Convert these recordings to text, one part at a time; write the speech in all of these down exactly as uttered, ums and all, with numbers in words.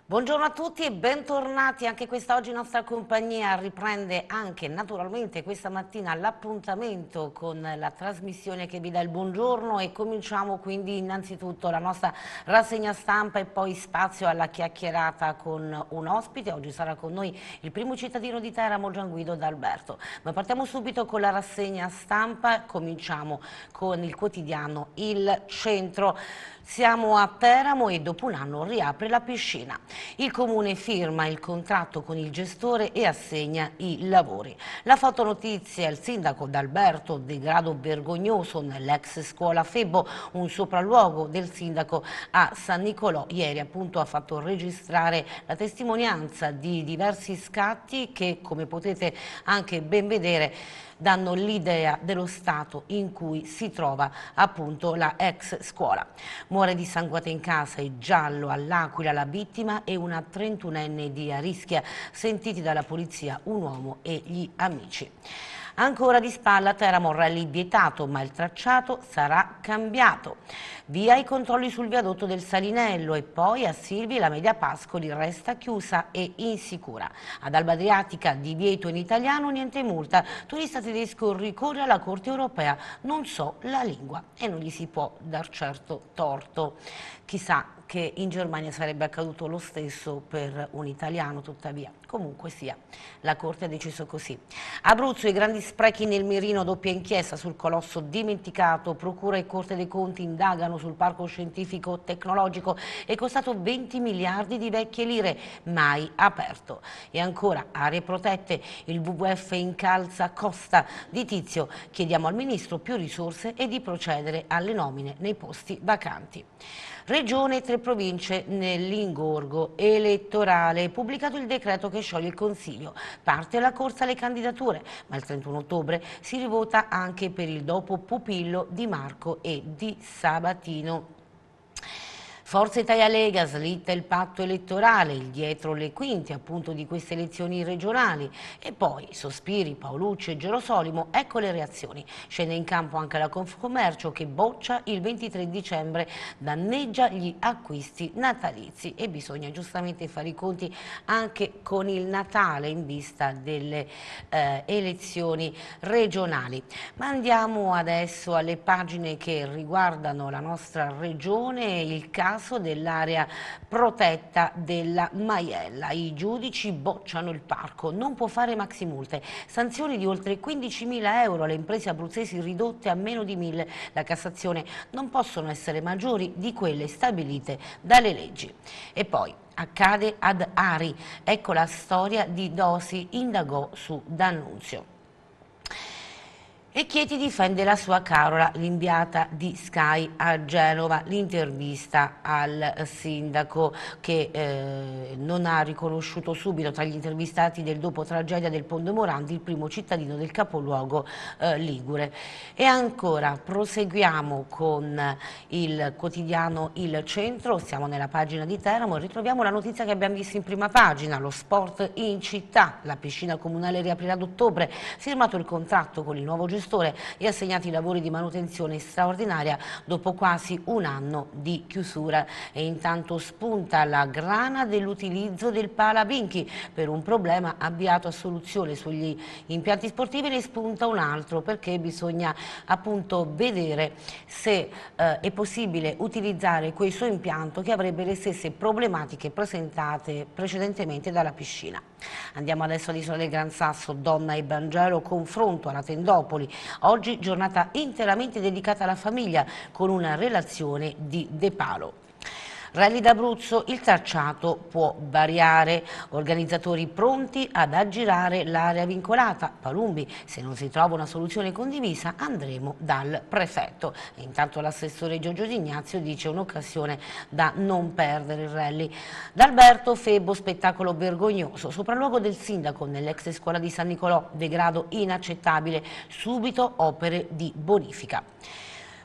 Buongiorno a tutti e bentornati. Anche quest'oggi nostra compagnia riprende anche naturalmente questa mattina l'appuntamento con la trasmissione che vi dà il buongiorno e cominciamo quindi innanzitutto la nostra rassegna stampa e poi spazio alla chiacchierata con un ospite. Oggi sarà con noi il primo cittadino di Teramo, Gian Guido D'Alberto. Ma partiamo subito con la rassegna stampa, cominciamo con il quotidiano Il Centro. Siamo a Teramo e dopo un anno riapre la piscina. Il comune firma il contratto con il gestore e assegna i lavori. La fotonotizia, il sindaco D'Alberto, degrado vergognoso nell'ex scuola Febbo, un sopralluogo del sindaco a San Nicolò. Ieri appunto ha fatto registrare la testimonianza di diversi scatti che, come potete anche ben vedere, danno l'idea dello stato in cui si trova appunto la ex scuola. Muore di sanguate in casa e giallo all'Aquila la vittima e una trentunenne di Arischia, sentiti dalla polizia un uomo e gli amici. Ancora di spalla Teramo, rally vietato, ma il tracciato sarà cambiato. Via i controlli sul viadotto del Salinello e poi a Silvi la Media Pascoli resta chiusa e insicura. Ad Alba Adriatica divieto in italiano, niente multa. Turista tedesco ricorre alla Corte Europea, non so la lingua e non gli si può dar certo torto. Chissà che in Germania sarebbe accaduto lo stesso per un italiano, tuttavia. Comunque sia, la Corte ha deciso così. Abruzzo, i grandi sprechi nel mirino, doppia inchiesta sul colosso dimenticato, Procura e Corte dei Conti indagano sul parco scientifico tecnologico, è costato venti miliardi di vecchie lire, mai aperto. E ancora, aree protette, il W W F incalza Costa di Tizio, chiediamo al Ministro più risorse e di procedere alle nomine nei posti vacanti. Regione e tre province nell'ingorgo elettorale, pubblicato il decreto che scioglie il Consiglio, parte la corsa alle candidature, ma il trentuno ottobre si rivota anche per il dopo Pupillo, Di Marco e Di Sabatino. Forza Italia Lega slitta il patto elettorale, il dietro le quinte appunto di queste elezioni regionali e poi sospiri, Paolucci e Gerosolimo, ecco le reazioni. Scende in campo anche la Confcommercio che boccia il ventitré dicembre, danneggia gli acquisti natalizi e bisogna giustamente fare i conti anche con il Natale in vista delle eh, elezioni regionali. Ma andiamo adesso alle pagine che riguardano la nostra regione, il caso dell'area protetta della Maiella. I giudici bocciano il parco, non può fare maximulte, sanzioni di oltre quindicimila euro alle imprese abruzzesi ridotte a meno di mille, la Cassazione non possono essere maggiori di quelle stabilite dalle leggi. E poi accade ad Ari, ecco la storia di Dosi, indagò su D'Annunzio. E Chieti difende la sua Carola, l'inviata di Sky a Genova, l'intervista al sindaco che eh, non ha riconosciuto subito tra gli intervistati del dopo tragedia del Ponte Morandi il primo cittadino del capoluogo eh, ligure. E ancora proseguiamo con il quotidiano Il Centro, siamo nella pagina di Teramo e ritroviamo la notizia che abbiamo visto in prima pagina, lo sport in città, la piscina comunale riaprirà ad ottobre, firmato il contratto con il nuovo gestore e assegnati i lavori di manutenzione straordinaria dopo quasi un anno di chiusura. E intanto spunta la grana dell'utilizzo del Palavinchi per un problema avviato a soluzione sugli impianti sportivi, ne spunta un altro perché bisogna appunto vedere se eh, è possibile utilizzare questo impianto che avrebbe le stesse problematiche presentate precedentemente dalla piscina. Andiamo adesso all'Isola del Gran Sasso, Donna e Vangelo, confronto alla Tendopoli. Oggi giornata interamente dedicata alla famiglia con una relazione di De Palo. Rally d'Abruzzo, il tracciato può variare, organizzatori pronti ad aggirare l'area vincolata, Palumbi, se non si trova una soluzione condivisa andremo dal prefetto. E intanto l'assessore Giorgio D'Ignazio dice un'occasione da non perdere il rally. D'Alberto, Febbo, spettacolo vergognoso, sopralluogo del sindaco nell'ex scuola di San Nicolò, degrado inaccettabile, subito opere di bonifica.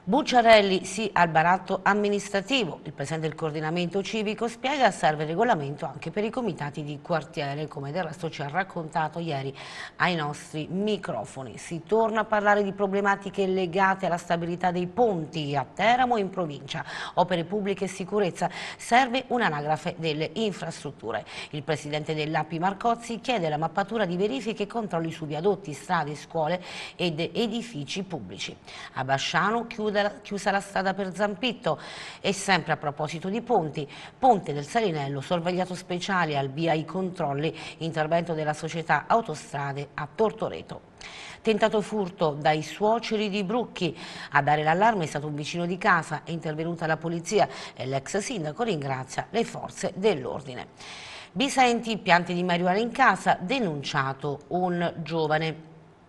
Bucciarelli sì al baratto amministrativo. Il presidente del coordinamento civico spiega serve regolamento anche per i comitati di quartiere, come del resto ci ha raccontato ieri ai nostri microfoni. Si torna a parlare di problematiche legate alla stabilità dei ponti a Teramo e in provincia, opere pubbliche e sicurezza. Serve un'anagrafe delle infrastrutture. Il presidente dell'A P I Marcozzi chiede la mappatura di verifiche e controlli su viadotti, strade, scuole ed edifici pubblici. A Basciano chiude chiusa la strada per Zampitto. E sempre a proposito di ponti, Ponte del Salinello, sorvegliato speciale al via i controlli, intervento della società Autostrade a Tortoreto. Tentato furto dai suoceri di Brucchi, a dare l'allarme è stato un vicino di casa, è intervenuta la polizia e l'ex sindaco ringrazia le forze dell'ordine. Bisenti, piante di marijuana in casa, denunciato un giovane.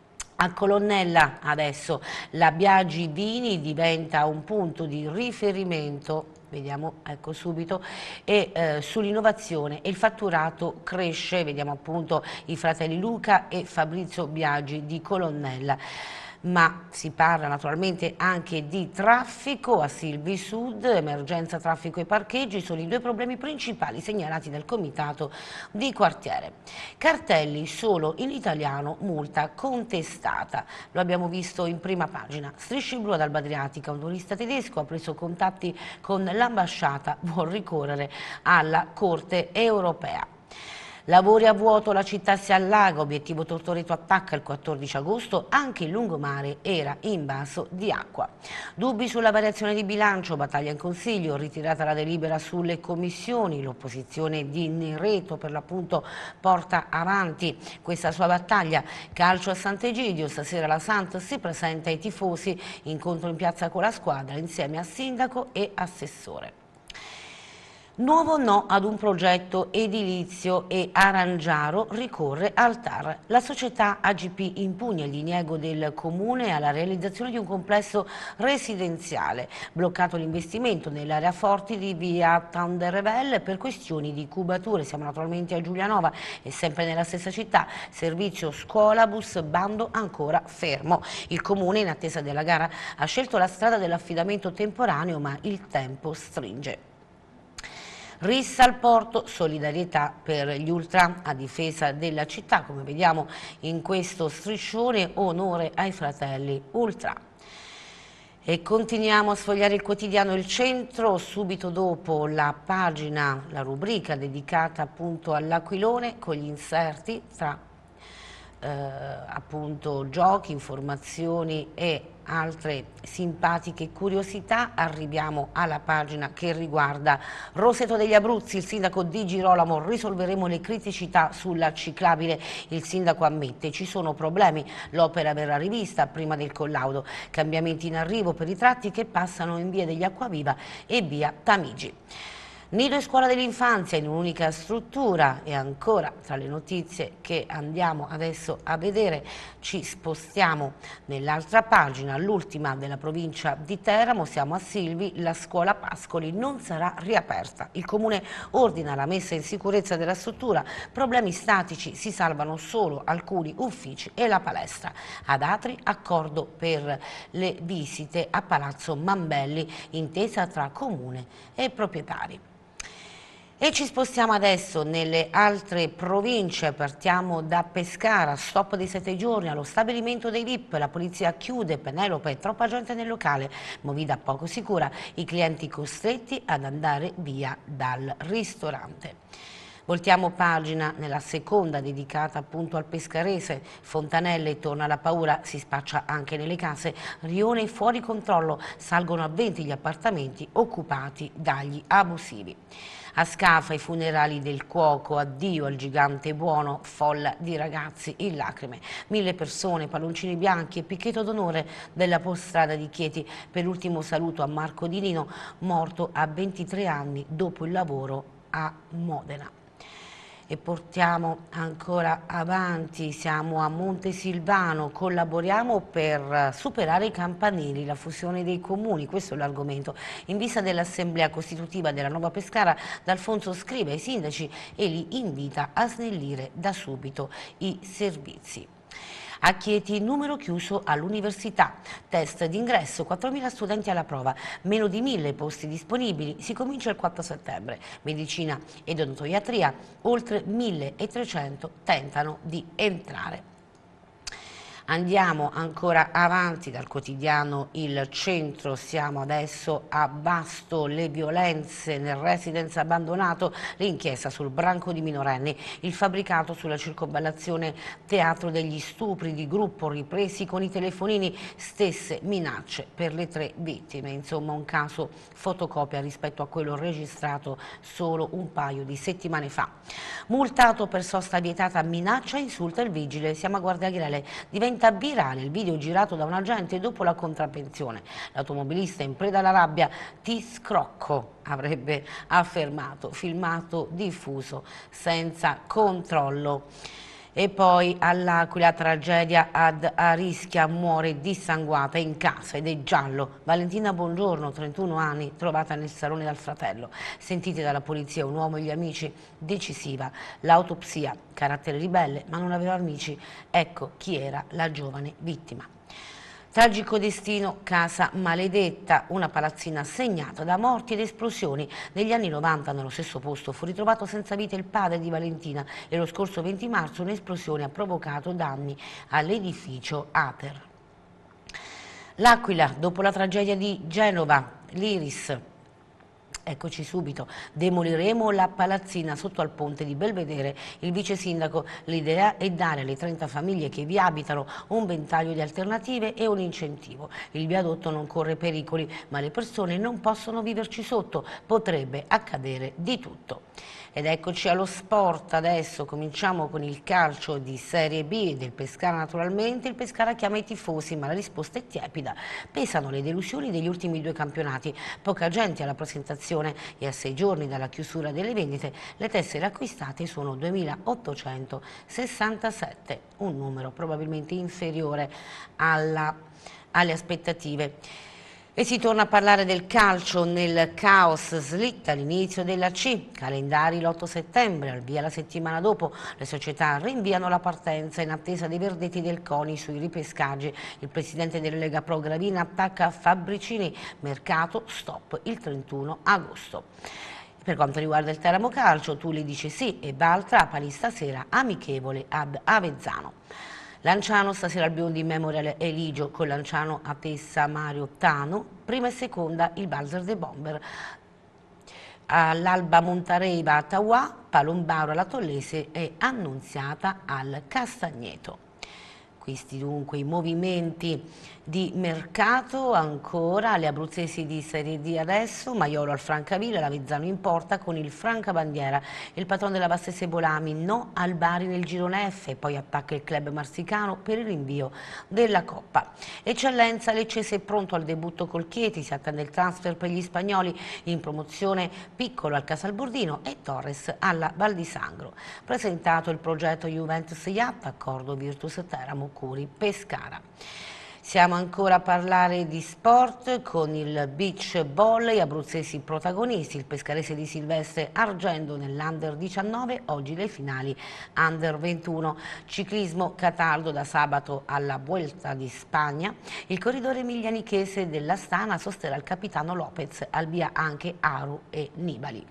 A Colonnella adesso la Biagi Vini diventa un punto di riferimento, vediamo ecco subito, e eh, sull'innovazione e il fatturato cresce, vediamo appunto i fratelli Luca e Fabrizio Biagi di Colonnella. Ma si parla naturalmente anche di traffico a Silvi Sud, emergenza traffico e parcheggi sono i due problemi principali segnalati dal comitato di quartiere. Cartelli solo in italiano, multa contestata, lo abbiamo visto in prima pagina. Strisce blu ad Alba Adriatica, un turista tedesco ha preso contatti con l'ambasciata, vuol ricorrere alla Corte europea. Lavori a vuoto, la città si allaga, obiettivo Tortoreto attacca il quattordici agosto, anche il lungomare era invaso di acqua. Dubbi sulla variazione di bilancio, battaglia in Consiglio, ritirata la delibera sulle commissioni, l'opposizione di Nereto per l'appunto porta avanti questa sua battaglia. Calcio a Sant'Egidio, stasera la Sant si presenta ai tifosi, incontro in piazza con la squadra insieme a sindaco e assessore. Nuovo no ad un progetto edilizio e Arangiaro ricorre al T A R. La società A G P impugna il diniego del comune alla realizzazione di un complesso residenziale. Bloccato l'investimento nell'area Forti di via Tanderrevel per questioni di cubature. Siamo naturalmente a Giulianova e sempre nella stessa città. Servizio scuola-bus, bando ancora fermo. Il comune, in attesa della gara, ha scelto la strada dell'affidamento temporaneo, ma il tempo stringe. Rissa al porto, solidarietà per gli ultra a difesa della città, come vediamo in questo striscione, onore ai fratelli ultra. E continuiamo a sfogliare il quotidiano Il Centro, subito dopo la pagina, la rubrica dedicata appunto all'Aquilone con gli inserti tra eh, appunto giochi, informazioni e altre simpatiche curiosità. Arriviamo alla pagina che riguarda Roseto degli Abruzzi, il sindaco Di Girolamo, risolveremo le criticità sulla ciclabile, il sindaco ammette ci sono problemi, l'opera verrà rivista prima del collaudo, cambiamenti in arrivo per i tratti che passano in via degli Acquaviva e via Tamigi. Nido e scuola dell'infanzia in un'unica struttura. E ancora tra le notizie che andiamo adesso a vedere ci spostiamo nell'altra pagina, l'ultima della provincia di Teramo, siamo a Silvi, la scuola Pascoli non sarà riaperta. Il comune ordina la messa in sicurezza della struttura, problemi statici, si salvano solo alcuni uffici e la palestra. Ad Atri accordo per le visite a Palazzo Mambelli, intesa tra comune e proprietari. E ci spostiamo adesso nelle altre province, partiamo da Pescara, stop di sette giorni allo stabilimento dei V I P, la polizia chiude, Penelope, troppa gente nel locale, movida poco sicura, i clienti costretti ad andare via dal ristorante. Voltiamo pagina nella seconda dedicata appunto al pescarese, Fontanelle torna la paura, si spaccia anche nelle case, Rione fuori controllo, salgono a venti gli appartamenti occupati dagli abusivi. A Scafa i funerali del cuoco, addio al gigante buono, folla di ragazzi in lacrime. Mille persone, palloncini bianchi e picchetto d'onore della Postrada di Chieti per l'ultimo saluto a Marco Di Nino, morto a ventitré anni dopo il lavoro a Modena. E portiamo ancora avanti, siamo a Montesilvano, collaboriamo per superare i campanili, la fusione dei comuni, questo è l'argomento. In vista dell'assemblea costitutiva della Nuova Pescara, D'Alfonso scrive ai sindaci e li invita a snellire da subito i servizi. A Chieti numero chiuso all'università, test d'ingresso, quattromila studenti alla prova, meno di mille posti disponibili, si comincia il quattro settembre. Medicina ed odontoiatria, oltre milletrecento tentano di entrare. Andiamo ancora avanti dal quotidiano Il Centro, siamo adesso a Basto, le violenze nel residence abbandonato, l'inchiesta sul branco di minorenni, il fabbricato sulla circonvallazione teatro degli stupri di gruppo ripresi con i telefonini, stesse minacce per le tre vittime, insomma un caso fotocopia rispetto a quello registrato solo un paio di settimane fa. Multato per sosta vietata, minaccia, insulta il vigile, siamo a Guardiagrele, diventa virale il video girato da un agente dopo la contravvenzione. L'automobilista in preda alla rabbia, ti scrocco, avrebbe affermato, filmato diffuso senza controllo. E poi all'Aquila, tragedia ad Arischia, muore dissanguata in casa ed è giallo. Valentina Bongiorno, trentuno anni, trovata nel salone dal fratello. Sentiti dalla polizia, un uomo e gli amici, decisiva. L'autopsia, carattere ribelle ma non aveva amici. Ecco chi era la giovane vittima. Tragico destino, casa maledetta, una palazzina segnata da morti ed esplosioni. Negli anni novanta nello stesso posto fu ritrovato senza vita il padre di Valentina e lo scorso venti marzo un'esplosione ha provocato danni all'edificio Ater. L'Aquila, dopo la tragedia di Genova, l'Iris. Eccoci subito, demoliremo la palazzina sotto al ponte di Belvedere. Il vice sindaco, l'idea è dare alle trenta famiglie che vi abitano un ventaglio di alternative e un incentivo. Il viadotto non corre pericoli, ma le persone non possono viverci sotto, potrebbe accadere di tutto. Ed eccoci allo sport, adesso cominciamo con il calcio di Serie B del Pescara naturalmente. Il Pescara chiama i tifosi ma la risposta è tiepida, pesano le delusioni degli ultimi due campionati, poca gente alla presentazione e a sei giorni dalla chiusura delle vendite le tessere acquistate sono duemilaottocentosessantasette, un numero probabilmente inferiore alla, alle aspettative. E si torna a parlare del calcio nel caos, slitta l'inizio della C, calendari l'otto settembre, al via la settimana dopo, le società rinviano la partenza in attesa dei verdetti del CONI sui ripescaggi. Il presidente della Lega Pro Gravina attacca Fabricini, mercato stop il trentuno agosto. Per quanto riguarda il Teramo Calcio, Tuli dice sì e va al Trapani stasera amichevole ad Avezzano. Lanciano stasera al Biondi Memorial Eligio con Lanciano a Tessa Mario Tano, prima e seconda il Balzer de Bomber. All'Alba Montareiva a Tauà, Palombaro alla Tollese e Annunziata al Castagneto. Questi dunque i movimenti di mercato. Ancora le abruzzesi di Serie D adesso, Maiolo al Francavilla, l'Avezzano in porta con il Francabandiera, il patrono della Vastese Bolami no al Bari nel girone F e poi attacca il club marsicano per il rinvio della Coppa. Eccellenza, Leccese è pronto al debutto col Chieti, si attende il transfer per gli spagnoli in promozione, Piccolo al Casalbordino e Torres alla Val di Sangro. Presentato il progetto Juventus Yacht, accordo Virtus Teramo Curi Pescara. Siamo ancora a parlare di sport con il beach volley, abruzzesi protagonisti, il pescarese di Silvestre argento nell'Under diciannove, oggi le finali Under ventuno, ciclismo Cataldo da sabato alla Vuelta di Spagna, il corridore emilianichese dell'Astana sosterrà il capitano Lopez, al via anche Aru e Nibali.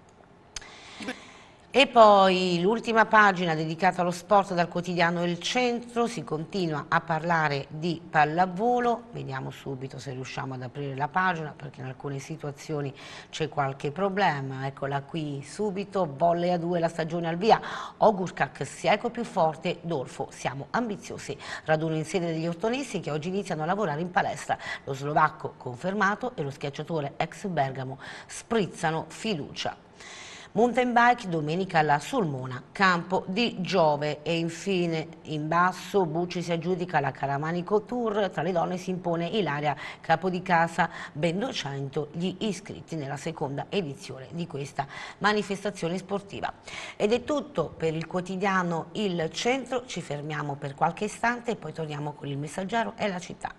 E poi l'ultima pagina dedicata allo sport dal quotidiano Il Centro, si continua a parlare di pallavolo, vediamo subito se riusciamo ad aprire la pagina perché in alcune situazioni c'è qualche problema, eccola qui subito, volley a due la stagione al via, Ogurkak Sieco più forte, Dolfo siamo ambiziosi, raduno in sede degli ortonesi che oggi iniziano a lavorare in palestra, lo slovacco confermato e lo schiacciatore ex Bergamo sprizzano fiducia. Mountain bike domenica alla Sulmona, campo di Giove e infine in basso Bucci si aggiudica la Caramanico Tour, tra le donne si impone Ilaria Capodicasa, ben duecento gli iscritti nella seconda edizione di questa manifestazione sportiva. Ed è tutto per il quotidiano Il Centro, ci fermiamo per qualche istante e poi torniamo con il Messaggero e la città.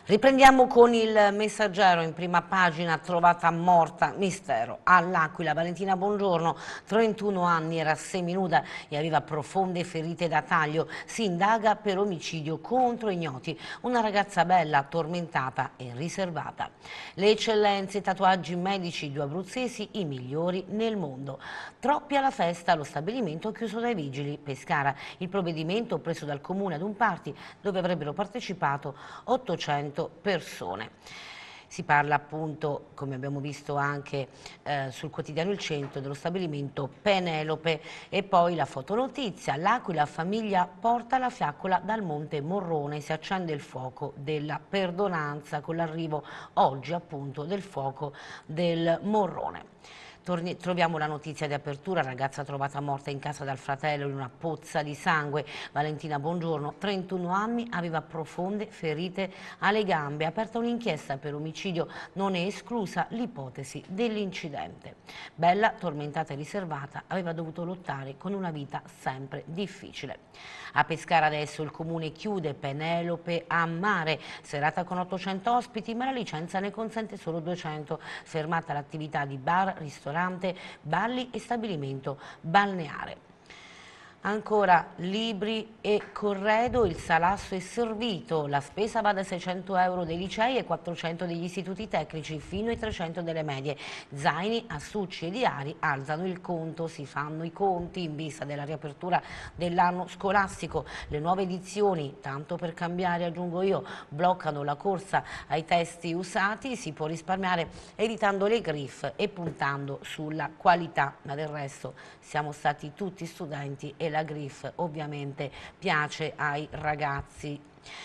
Riprendiamo con il Messaggero, in prima pagina, trovata morta, mistero. All'Aquila, Valentina Bongiorno, trentuno anni, era seminuda e aveva profonde ferite da taglio. Si indaga per omicidio contro ignoti. Una ragazza bella, tormentata e riservata. Le eccellenze, tatuaggi medici, due abruzzesi, i migliori nel mondo. Troppi alla festa, lo stabilimento chiuso dai vigili. Pescara, il provvedimento preso dal comune ad un party dove avrebbero partecipato ottocento persone. Si parla appunto, come abbiamo visto anche eh, sul quotidiano Il Centro, dello stabilimento Penelope. E poi la fotonotizia: l'Aquila, famiglia porta la fiaccola dal Monte Morrone, si accende il fuoco della perdonanza con l'arrivo oggi appunto del fuoco del Morrone. Torni, troviamo la notizia di apertura: ragazza trovata morta in casa dal fratello in una pozza di sangue. Valentina Bongiorno, trentuno anni, aveva profonde ferite alle gambe. Aperta un'inchiesta per omicidio, non è esclusa l'ipotesi dell'incidente. Bella, tormentata e riservata, aveva dovuto lottare con una vita sempre difficile. A Pescara adesso il comune chiude Penelope a mare, serata con ottocento ospiti, ma la licenza ne consente solo duecento. Fermata l'attività di bar, ristorante, balli e stabilimento balneare. Ancora libri e corredo, il salasso è servito, la spesa va da seicento euro dei licei e quattrocento degli istituti tecnici fino ai trecento delle medie. Zaini, astucci e diari alzano il conto, si fanno i conti in vista della riapertura dell'anno scolastico. Le nuove edizioni, tanto per cambiare aggiungo io, bloccano la corsa ai testi usati, si può risparmiare evitando le griffe e puntando sulla qualità, ma del resto siamo stati tutti studenti e la griffe ovviamente piace ai ragazzi.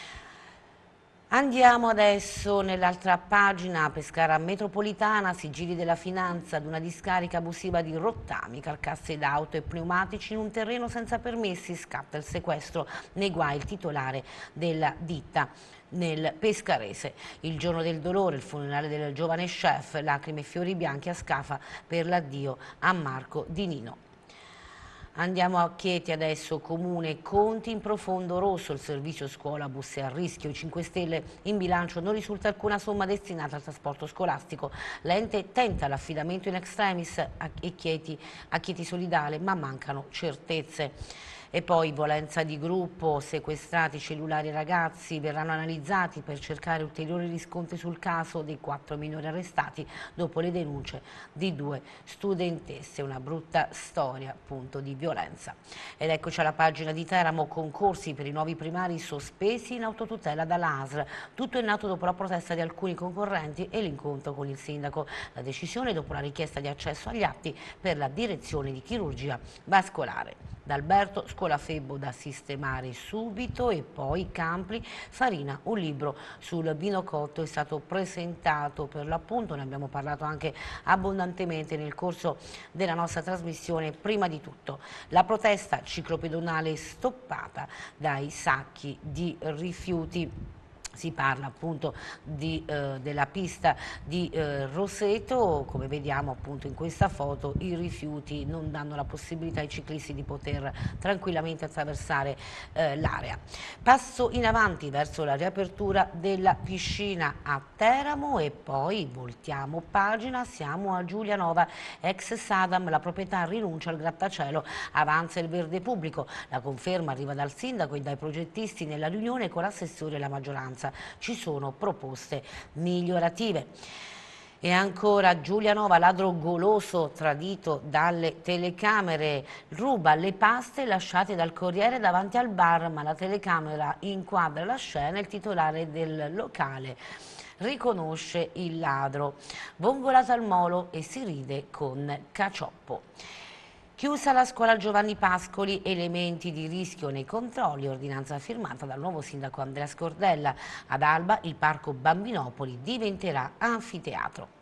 Andiamo adesso nell'altra pagina. Pescara metropolitana, sigilli della finanza ad una discarica abusiva di rottami, carcasse d'auto e pneumatici in un terreno senza permessi, scatta il sequestro, nei guai il titolare della ditta nel pescarese. Il giorno del dolore, il funerale del giovane chef, lacrime e fiori bianchi a Scafa per l'addio a Marco Di Nino. Andiamo a Chieti adesso, comune conti in profondo rosso, il servizio scuola bus è a rischio, i cinque Stelle in bilancio, non risulta alcuna somma destinata al trasporto scolastico, l'ente tenta l'affidamento in extremis a Chieti, a Chieti Solidale, ma mancano certezze. E poi violenza di gruppo, sequestrati cellulari ragazzi, verranno analizzati per cercare ulteriori riscontri sul caso dei quattro minori arrestati dopo le denunce di due studentesse. Una brutta storia appunto di violenza. Ed eccoci alla pagina di Teramo, concorsi per i nuovi primari sospesi in autotutela dall'A S R. Tutto è nato dopo la protesta di alcuni concorrenti e l'incontro con il sindaco. La decisione dopo la richiesta di accesso agli atti per la direzione di chirurgia vascolare. D'Alberto, scuola Febbo da sistemare subito. E poi Campli, Farina, un libro sul vino cotto è stato presentato per l'appunto, ne abbiamo parlato anche abbondantemente nel corso della nostra trasmissione. Prima di tutto la protesta ciclopedonale stoppata dai sacchi di rifiuti. Si parla appunto di, eh, della pista di eh, Roseto. Come vediamo appunto in questa foto, i rifiuti non danno la possibilità ai ciclisti di poter tranquillamente attraversare eh, l'area. Passo in avanti verso la riapertura della piscina a Teramo e poi voltiamo pagina, siamo a Giulianova, ex Sadam, la proprietà rinuncia al grattacielo, avanza il verde pubblico, la conferma arriva dal sindaco e dai progettisti nella riunione con l'assessore e la maggioranza. Ci sono proposte migliorative. E ancora Giulianova, ladro goloso tradito dalle telecamere, ruba le paste lasciate dal corriere davanti al bar, ma la telecamera inquadra la scena, il titolare del locale riconosce il ladro. Vongolata al molo e si ride con Cacioppo. Chiusa la scuola Giovanni Pascoli, elementi di rischio nei controlli, ordinanza firmata dal nuovo sindaco Andrea Scordella. Ad Alba il parco Bambinopoli diventerà anfiteatro.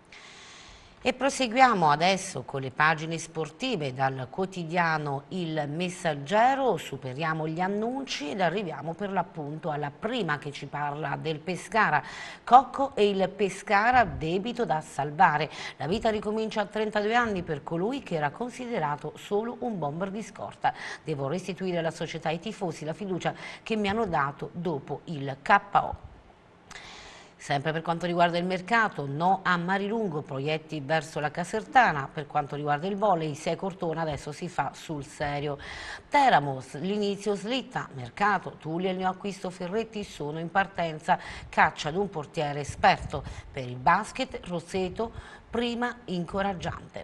E proseguiamo adesso con le pagine sportive dal quotidiano Il Messaggero, superiamo gli annunci ed arriviamo per l'appunto alla prima che ci parla del Pescara. Cocco e il Pescara, debito da salvare. La vita ricomincia a trentadue anni per colui che era considerato solo un bomber di scorta. Devo restituire alla società e ai tifosi la fiducia che mi hanno dato dopo il K O. Sempre per quanto riguarda il mercato, no a Marilungo, proietti verso la Casertana. Per quanto riguarda il volley, sei Cortona adesso si fa sul serio. Teramos, l'inizio slitta, mercato, Tulli e il neoacquisto Ferretti sono in partenza, caccia ad un portiere esperto. Per il basket, Roseto, prima incoraggiante.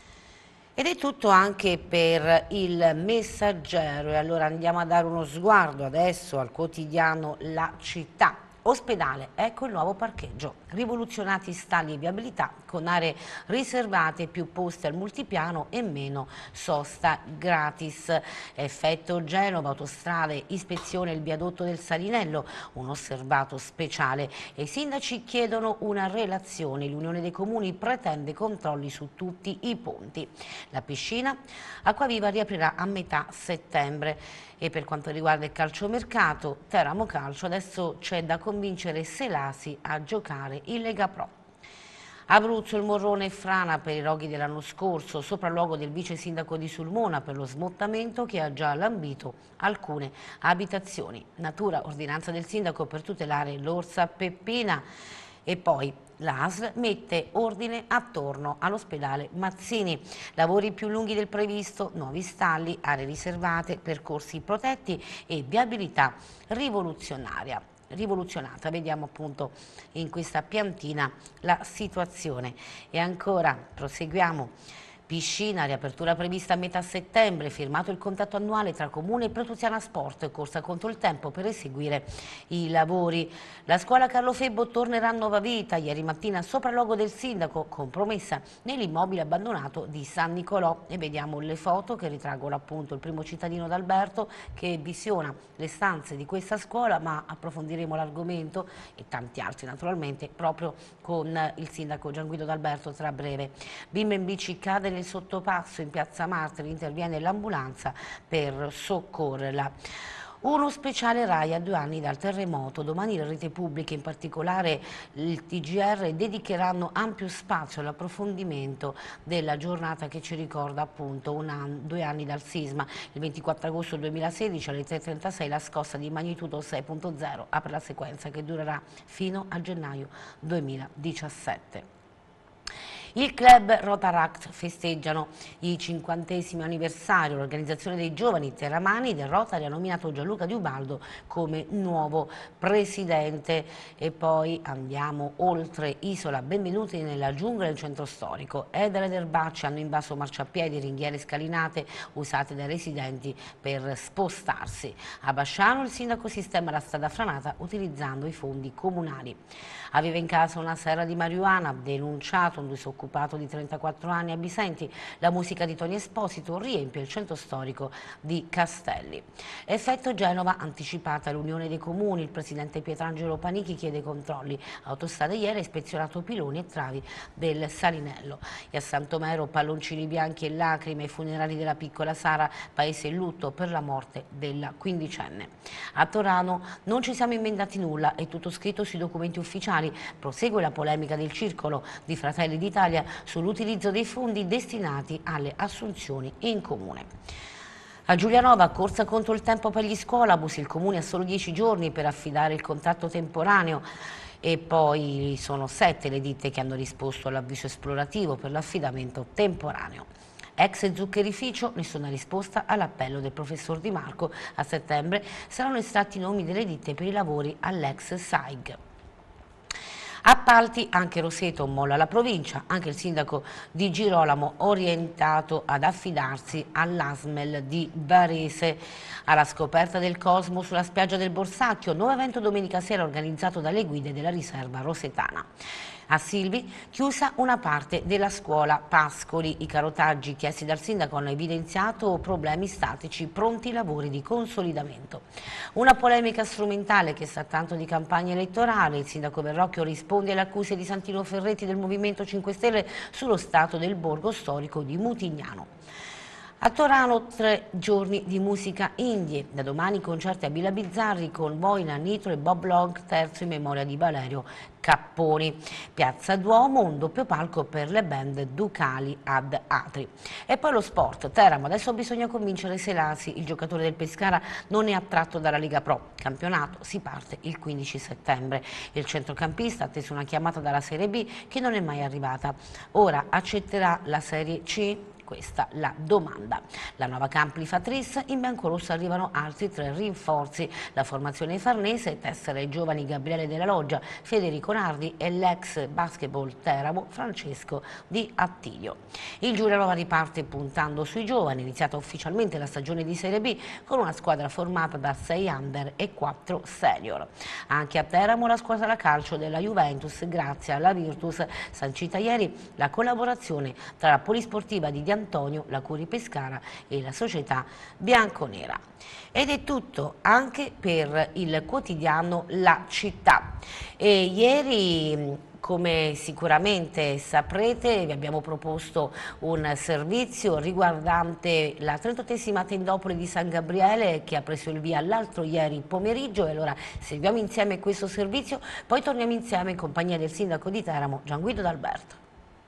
Ed è tutto anche per il Messaggero e allora andiamo a dare uno sguardo adesso al quotidiano La Città. Ospedale, ecco il nuovo parcheggio, rivoluzionati stalli e viabilità con aree riservate, più posti al multipiano e meno sosta gratis. Effetto Genova, autostrade, ispezione il viadotto del Salinello, un osservato speciale e i sindaci chiedono una relazione, l'Unione dei Comuni pretende controlli su tutti i ponti. La piscina, Acquaviva riaprirà a metà settembre. E per quanto riguarda il calciomercato, Teramo Calcio, adesso c'è da convincere Selasi a giocare in Lega Pro. Abruzzo, il Morrone e Frana per i roghi dell'anno scorso, sopralluogo del vice sindaco di Sulmona per lo smottamento che ha già lambito alcune abitazioni. Natura, ordinanza del sindaco per tutelare l'orsa peppina. E poi l'A S L mette ordine attorno all'ospedale Mazzini. Lavori più lunghi del previsto, nuovi stalli, aree riservate, percorsi protetti e viabilità rivoluzionaria. rivoluzionata. Vediamo appunto in questa piantina la situazione. E ancora proseguiamo. Piscina, riapertura prevista a metà settembre, firmato il contratto annuale tra Comune e Protuziana Sport, corsa contro il tempo per eseguire i lavori. La scuola Carlo Febbo tornerà a nuova vita, ieri mattina sopralluogo del sindaco, compromessa nell'immobile abbandonato di San Nicolò e vediamo le foto che ritraggono appunto il primo cittadino d'Alberto che visiona le stanze di questa scuola, ma approfondiremo l'argomento e tanti altri naturalmente proprio con il sindaco Gian Guido D'Alberto tra breve. Bimba in bici cade nel sottopasso in piazza Martiri, interviene l'ambulanza per soccorrerla. Uno speciale RAI a due anni dal terremoto, domani le reti pubbliche, in particolare il T G R, dedicheranno ampio spazio all'approfondimento della giornata che ci ricorda appunto un anno, due anni dal sisma. Il ventiquattro agosto duemilasedici alle tre e trentasei la scossa di magnitudo sei punto zero apre la sequenza che durerà fino a gennaio duemiladiciassette. Il club Rotaract festeggiano i cinquantesimi anniversario. L'organizzazione dei giovani terramani del Rotary ha nominato Gianluca Di Ubaldo come nuovo presidente. E poi andiamo oltre Isola, benvenuti nella giungla del centro storico. Edera ed erbacce hanno invaso marciapiedi, ringhiere, scalinate usate dai residenti per spostarsi. A Basciano il sindaco sistema la strada franata utilizzando i fondi comunali. Aveva in casa una serra di marijuana, denunciato un disoccupato di trentaquattro anni a Bisenti. La musica di Tony Esposito riempie il centro storico di Castelli. Effetto Genova, anticipata l'Unione dei Comuni, il presidente Pietrangelo Panichi chiede controlli. Autostrade ieri ha ispezionato piloni e travi del Salinello. E a Santomero palloncini bianchi e lacrime ai funerali della piccola Sara, paese in lutto per la morte della quindicenne. A Torano non ci siamo inventati nulla, è tutto scritto sui documenti ufficiali. Prosegue la polemica del circolo di Fratelli d'Italia sull'utilizzo dei fondi destinati alle assunzioni in comune. A Giulianova, corsa contro il tempo per gli scuolabus, il comune ha solo dieci giorni per affidare il contratto temporaneo e poi sono sette le ditte che hanno risposto all'avviso esplorativo per l'affidamento temporaneo. Ex zuccherificio, nessuna risposta all'appello del professor Di Marco. A settembre saranno estratti i nomi delle ditte per i lavori all'ex S A I G. Appalti, anche Roseto molla la provincia, anche il sindaco di Girolamo orientato ad affidarsi all'A S M L di Varese. Alla scoperta del cosmo sulla spiaggia del Borsacchio, nuovo evento domenica sera organizzato dalle guide della riserva rosetana. A Silvi, chiusa una parte della scuola Pascoli. I carotaggi chiesti dal sindaco hanno evidenziato problemi statici, pronti lavori di consolidamento. Una polemica strumentale che sa tanto di campagna elettorale. Il sindaco Verrocchio risponde alle accuse di Santino Ferretti del Movimento cinque Stelle sullo stato del borgo storico di Mutignano. A Torano tre giorni di musica indie, da domani concerti a Villa Bizzarri con Moina, Nitro e Bob Long, terzo in memoria di Valerio Capponi. Piazza Duomo, un doppio palco per le band Ducali ad Atri. E poi lo sport, Teramo, adesso bisogna convincere Selasi, il giocatore del Pescara non è attratto dalla Lega Pro, campionato si parte il quindici settembre. Il centrocampista ha atteso una chiamata dalla Serie B che non è mai arrivata, ora accetterà la Serie C? Questa la domanda. La nuova Camplifatrice, in biancorosso arrivano altri tre rinforzi. La formazione farnese, tessera i giovani Gabriele Della Loggia, Federico Nardi e l'ex basketball Teramo Francesco Di Attilio. Il Giulianova riparte puntando sui giovani, iniziata ufficialmente la stagione di Serie B con una squadra formata da sei under e quattro senior. Anche a Teramo la squadra da calcio della Juventus, grazie alla Virtus, sancita ieri la collaborazione tra la Polisportiva di Antonio, la Curi Pescara e la società bianconera. Ed è tutto anche per il quotidiano La Città. E ieri, come sicuramente saprete, vi abbiamo proposto un servizio riguardante la trentottesima tendopoli di San Gabriele che ha preso il via l'altro ieri pomeriggio, e allora seguiamo insieme questo servizio, poi torniamo insieme in compagnia del sindaco di Teramo, Gian Guido D'Alberto.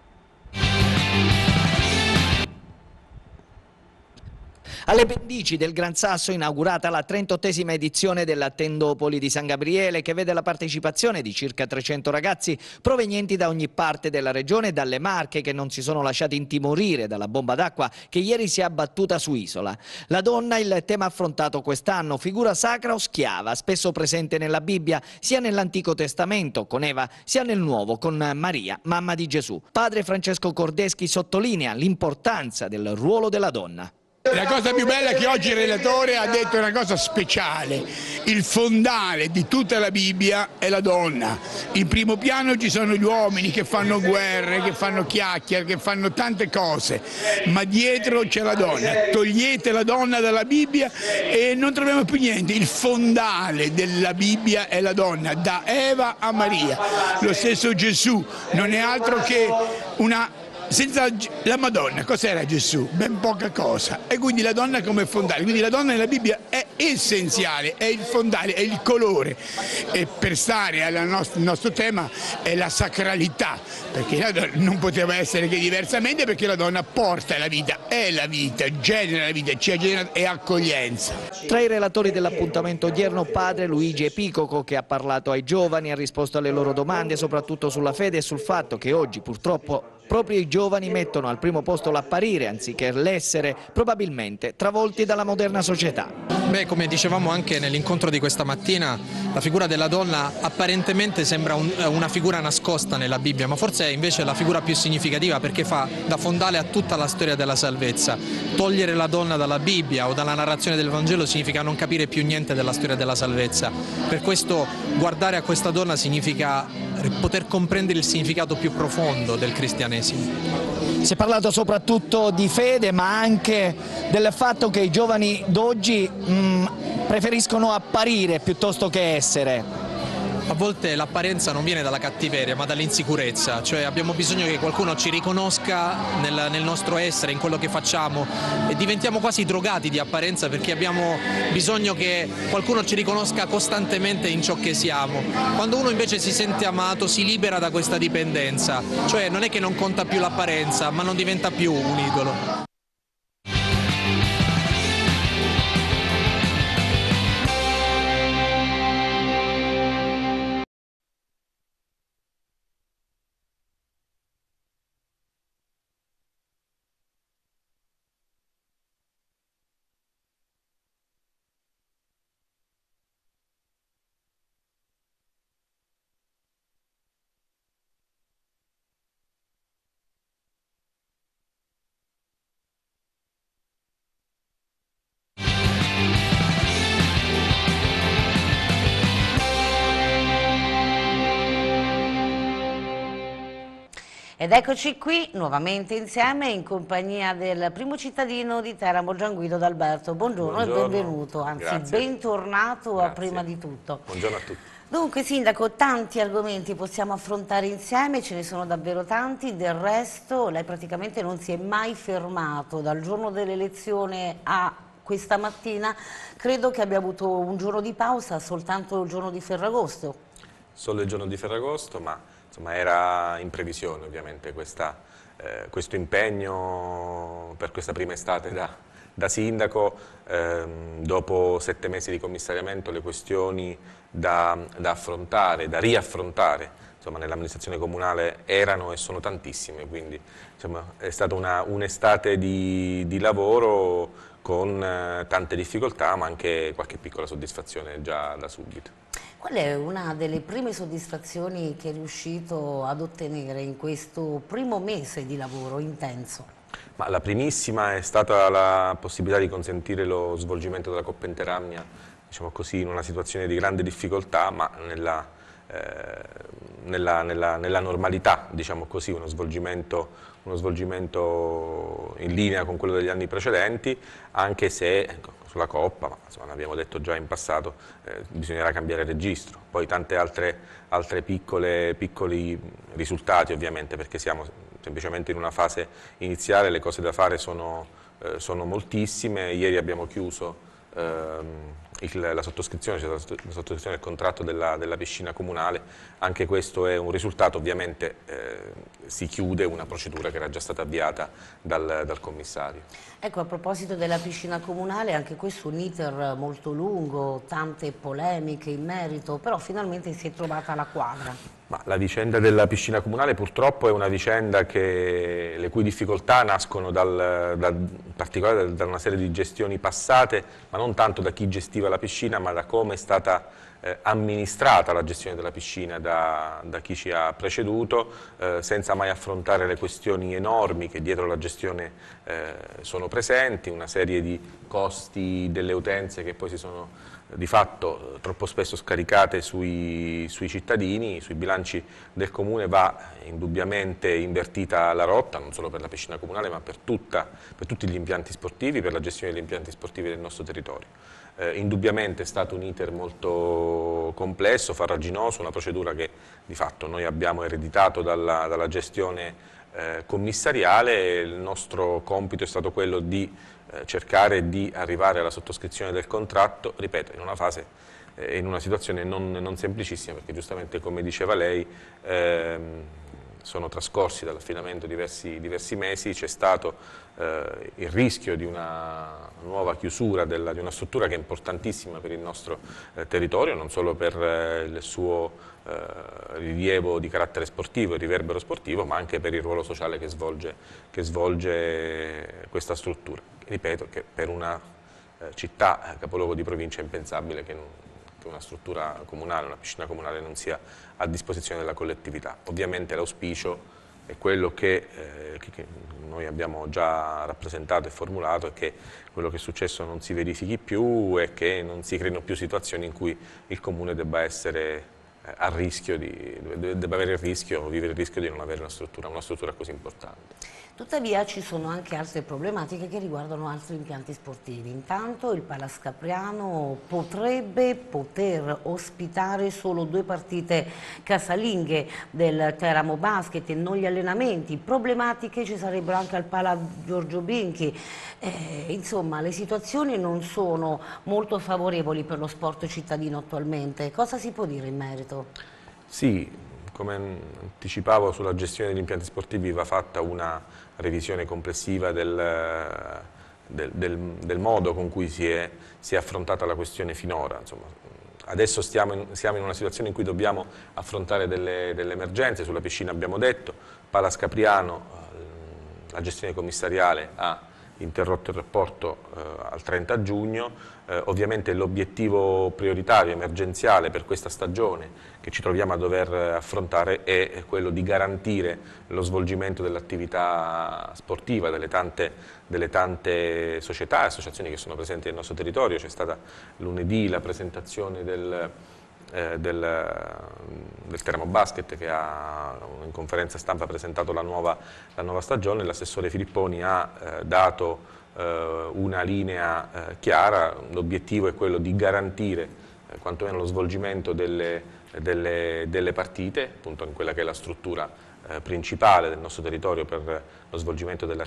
Alle pendici del Gran Sasso inaugurata la trentottesima edizione della Tendopoli di San Gabriele, che vede la partecipazione di circa trecento ragazzi provenienti da ogni parte della regione e dalle Marche, che non si sono lasciati intimorire dalla bomba d'acqua che ieri si è abbattuta su Isola. La donna, il tema affrontato quest'anno, figura sacra o schiava, spesso presente nella Bibbia, sia nell'Antico Testamento con Eva, sia nel Nuovo con Maria, mamma di Gesù. Padre Francesco Cordeschi sottolinea l'importanza del ruolo della donna. La cosa più bella è che oggi il relatore ha detto una cosa speciale: il fondale di tutta la Bibbia è la donna. In primo piano ci sono gli uomini che fanno guerre, che fanno chiacchiere, che fanno tante cose, ma dietro c'è la donna. Togliete la donna dalla Bibbia e non troviamo più niente. Il fondale della Bibbia è la donna, da Eva a Maria. Lo stesso Gesù non è altro che una... Senza la Madonna, cos'era Gesù? Ben poca cosa. E quindi la donna come fondale, quindi la donna nella Bibbia è essenziale, è il fondale, è il colore. E per stare al nostro, nostro tema è la sacralità, perché la donna non poteva essere che diversamente, perché la donna porta la vita, è la vita, genera la vita, ci ha generato, è accoglienza. Tra i relatori dell'appuntamento odierno padre Luigi Epicoco, che ha parlato ai giovani, ha risposto alle loro domande soprattutto sulla fede e sul fatto che oggi purtroppo proprio i giovani mettono al primo posto l'apparire anziché l'essere, probabilmente travolti dalla moderna società. Beh, come dicevamo anche nell'incontro di questa mattina, la figura della donna apparentemente sembra un, una figura nascosta nella Bibbia, ma forse è invece la figura più significativa, perché fa da fondale a tutta la storia della salvezza. Togliere la donna dalla Bibbia o dalla narrazione del Vangelo significa non capire più niente della storia della salvezza. Per questo guardare a questa donna significa poter comprendere il significato più profondo del cristianesimo. Si è parlato soprattutto di fede, ma anche del fatto che i giovani d'oggi mh, preferiscono apparire piuttosto che essere. A volte l'apparenza non viene dalla cattiveria, ma dall'insicurezza, cioè abbiamo bisogno che qualcuno ci riconosca nel, nel nostro essere, in quello che facciamo, e diventiamo quasi drogati di apparenza perché abbiamo bisogno che qualcuno ci riconosca costantemente in ciò che siamo. Quando uno invece si sente amato si libera da questa dipendenza, cioè non è che non conta più l'apparenza, ma non diventa più un idolo. Ed eccoci qui nuovamente insieme in compagnia del primo cittadino di Teramo, Gianguido D'Alberto. Buongiorno, Buongiorno, e benvenuto, anzi grazie. bentornato Grazie. a prima di tutto. Buongiorno a tutti. Dunque Sindaco, tanti argomenti possiamo affrontare insieme, ce ne sono davvero tanti, del resto lei praticamente non si è mai fermato dal giorno dell'elezione a questa mattina, credo che abbia avuto un giorno di pausa, soltanto il giorno di Ferragosto. Solo il giorno di Ferragosto, ma insomma, era in previsione ovviamente questa, eh, questo impegno per questa prima estate da, da sindaco. Ehm, dopo sette mesi di commissariamento le questioni da, da affrontare, da riaffrontare nell'amministrazione comunale erano e sono tantissime, quindi insomma, è stata un'estate di, di lavoro con eh, tante difficoltà ma anche qualche piccola soddisfazione già da subito. Qual è una delle prime soddisfazioni che è riuscito ad ottenere in questo primo mese di lavoro intenso? Ma la primissima è stata la possibilità di consentire lo svolgimento della Coppa Interamnia, diciamo così, in una situazione di grande difficoltà, ma nella, eh, nella, nella, nella normalità, diciamo così, uno svolgimento, uno svolgimento in linea con quello degli anni precedenti, anche se ecco, sulla Coppa, ma insomma, l'abbiamo detto già in passato, eh, bisognerà cambiare registro. Poi tante altre, altre piccole, piccoli risultati ovviamente, perché siamo semplicemente in una fase iniziale, le cose da fare sono, eh, sono moltissime. Ieri abbiamo chiuso ehm, il, la sottoscrizione, cioè la sottoscrizione del contratto della, della piscina comunale, anche questo è un risultato, ovviamente eh, si chiude una procedura che era già stata avviata dal, dal commissario. Ecco, a proposito della piscina comunale, anche questo è un iter molto lungo, tante polemiche in merito, però finalmente si è trovata la quadra. Ma la vicenda della piscina comunale purtroppo è una vicenda che, le cui difficoltà nascono dal, dal, in particolare da una serie di gestioni passate, ma non tanto da chi gestiva la piscina, ma da come è stata eh, amministrata la gestione della piscina da, da chi ci ha preceduto, eh, senza mai affrontare le questioni enormi che dietro la gestione eh, sono presenti, una serie di costi delle utenze che poi si sono di fatto troppo spesso scaricate sui, sui cittadini, sui bilanci del comune. Va indubbiamente invertita la rotta, non solo per la piscina comunale ma per, tutta, per tutti gli impianti sportivi, per la gestione degli impianti sportivi del nostro territorio. Eh, indubbiamente è stato un iter molto complesso, farraginoso, una procedura che di fatto noi abbiamo ereditato dalla, dalla gestione eh, commissariale. Il nostro compito è stato quello di cercare di arrivare alla sottoscrizione del contratto, ripeto, in una fase, eh, in una situazione non, non semplicissima, perché giustamente come diceva lei ehm, sono trascorsi dall'affidamento diversi, diversi mesi, c'è stato eh, il rischio di una nuova chiusura della, di una struttura che è importantissima per il nostro eh, territorio, non solo per eh, il suo eh, rilievo di carattere sportivo, il riverbero sportivo, ma anche per il ruolo sociale che svolge, che svolge questa struttura. Ripeto che per una eh, città, capoluogo di provincia, è impensabile che, che una struttura comunale, una piscina comunale non sia a disposizione della collettività. Ovviamente l'auspicio è quello che, eh, che, che noi abbiamo già rappresentato e formulato, è che quello che è successo non si verifichi più e che non si creino più situazioni in cui il comune debba essere eh, a rischio di, debba avere il rischio, vivere il rischio di non avere una struttura, una struttura così importante. Tuttavia ci sono anche altre problematiche che riguardano altri impianti sportivi. Intanto il Palascapriano potrebbe poter ospitare solo due partite casalinghe del Teramo Basket e non gli allenamenti. Problematiche ci sarebbero anche al Pala Giorgio Binchi. Eh, insomma, le situazioni non sono molto favorevoli per lo sport cittadino attualmente. Cosa si può dire in merito? Sì. Come anticipavo, sulla gestione degli impianti sportivi va fatta una revisione complessiva del, del, del, del modo con cui si è, si è affrontata la questione finora. Insomma, adesso stiamo in, siamo in una situazione in cui dobbiamo affrontare delle, delle emergenze. Sulla piscina abbiamo detto, Palascapriano, la gestione commissariale ha interrotto il rapporto eh, al trenta giugno, eh, ovviamente l'obiettivo prioritario, emergenziale per questa stagione che ci troviamo a dover affrontare è quello di garantire lo svolgimento dell'attività sportiva delle tante, delle tante società e associazioni che sono presenti nel nostro territorio. C'è stata lunedì la presentazione del eh, del, del Teramo Basket, che ha in conferenza stampa presentato la nuova, la nuova stagione. L'assessore Filipponi ha eh, dato eh, una linea eh, chiara. L'obiettivo è quello di garantire eh, quantomeno lo svolgimento delle, delle, delle partite, appunto in quella che è la struttura eh, principale del nostro territorio per lo svolgimento delle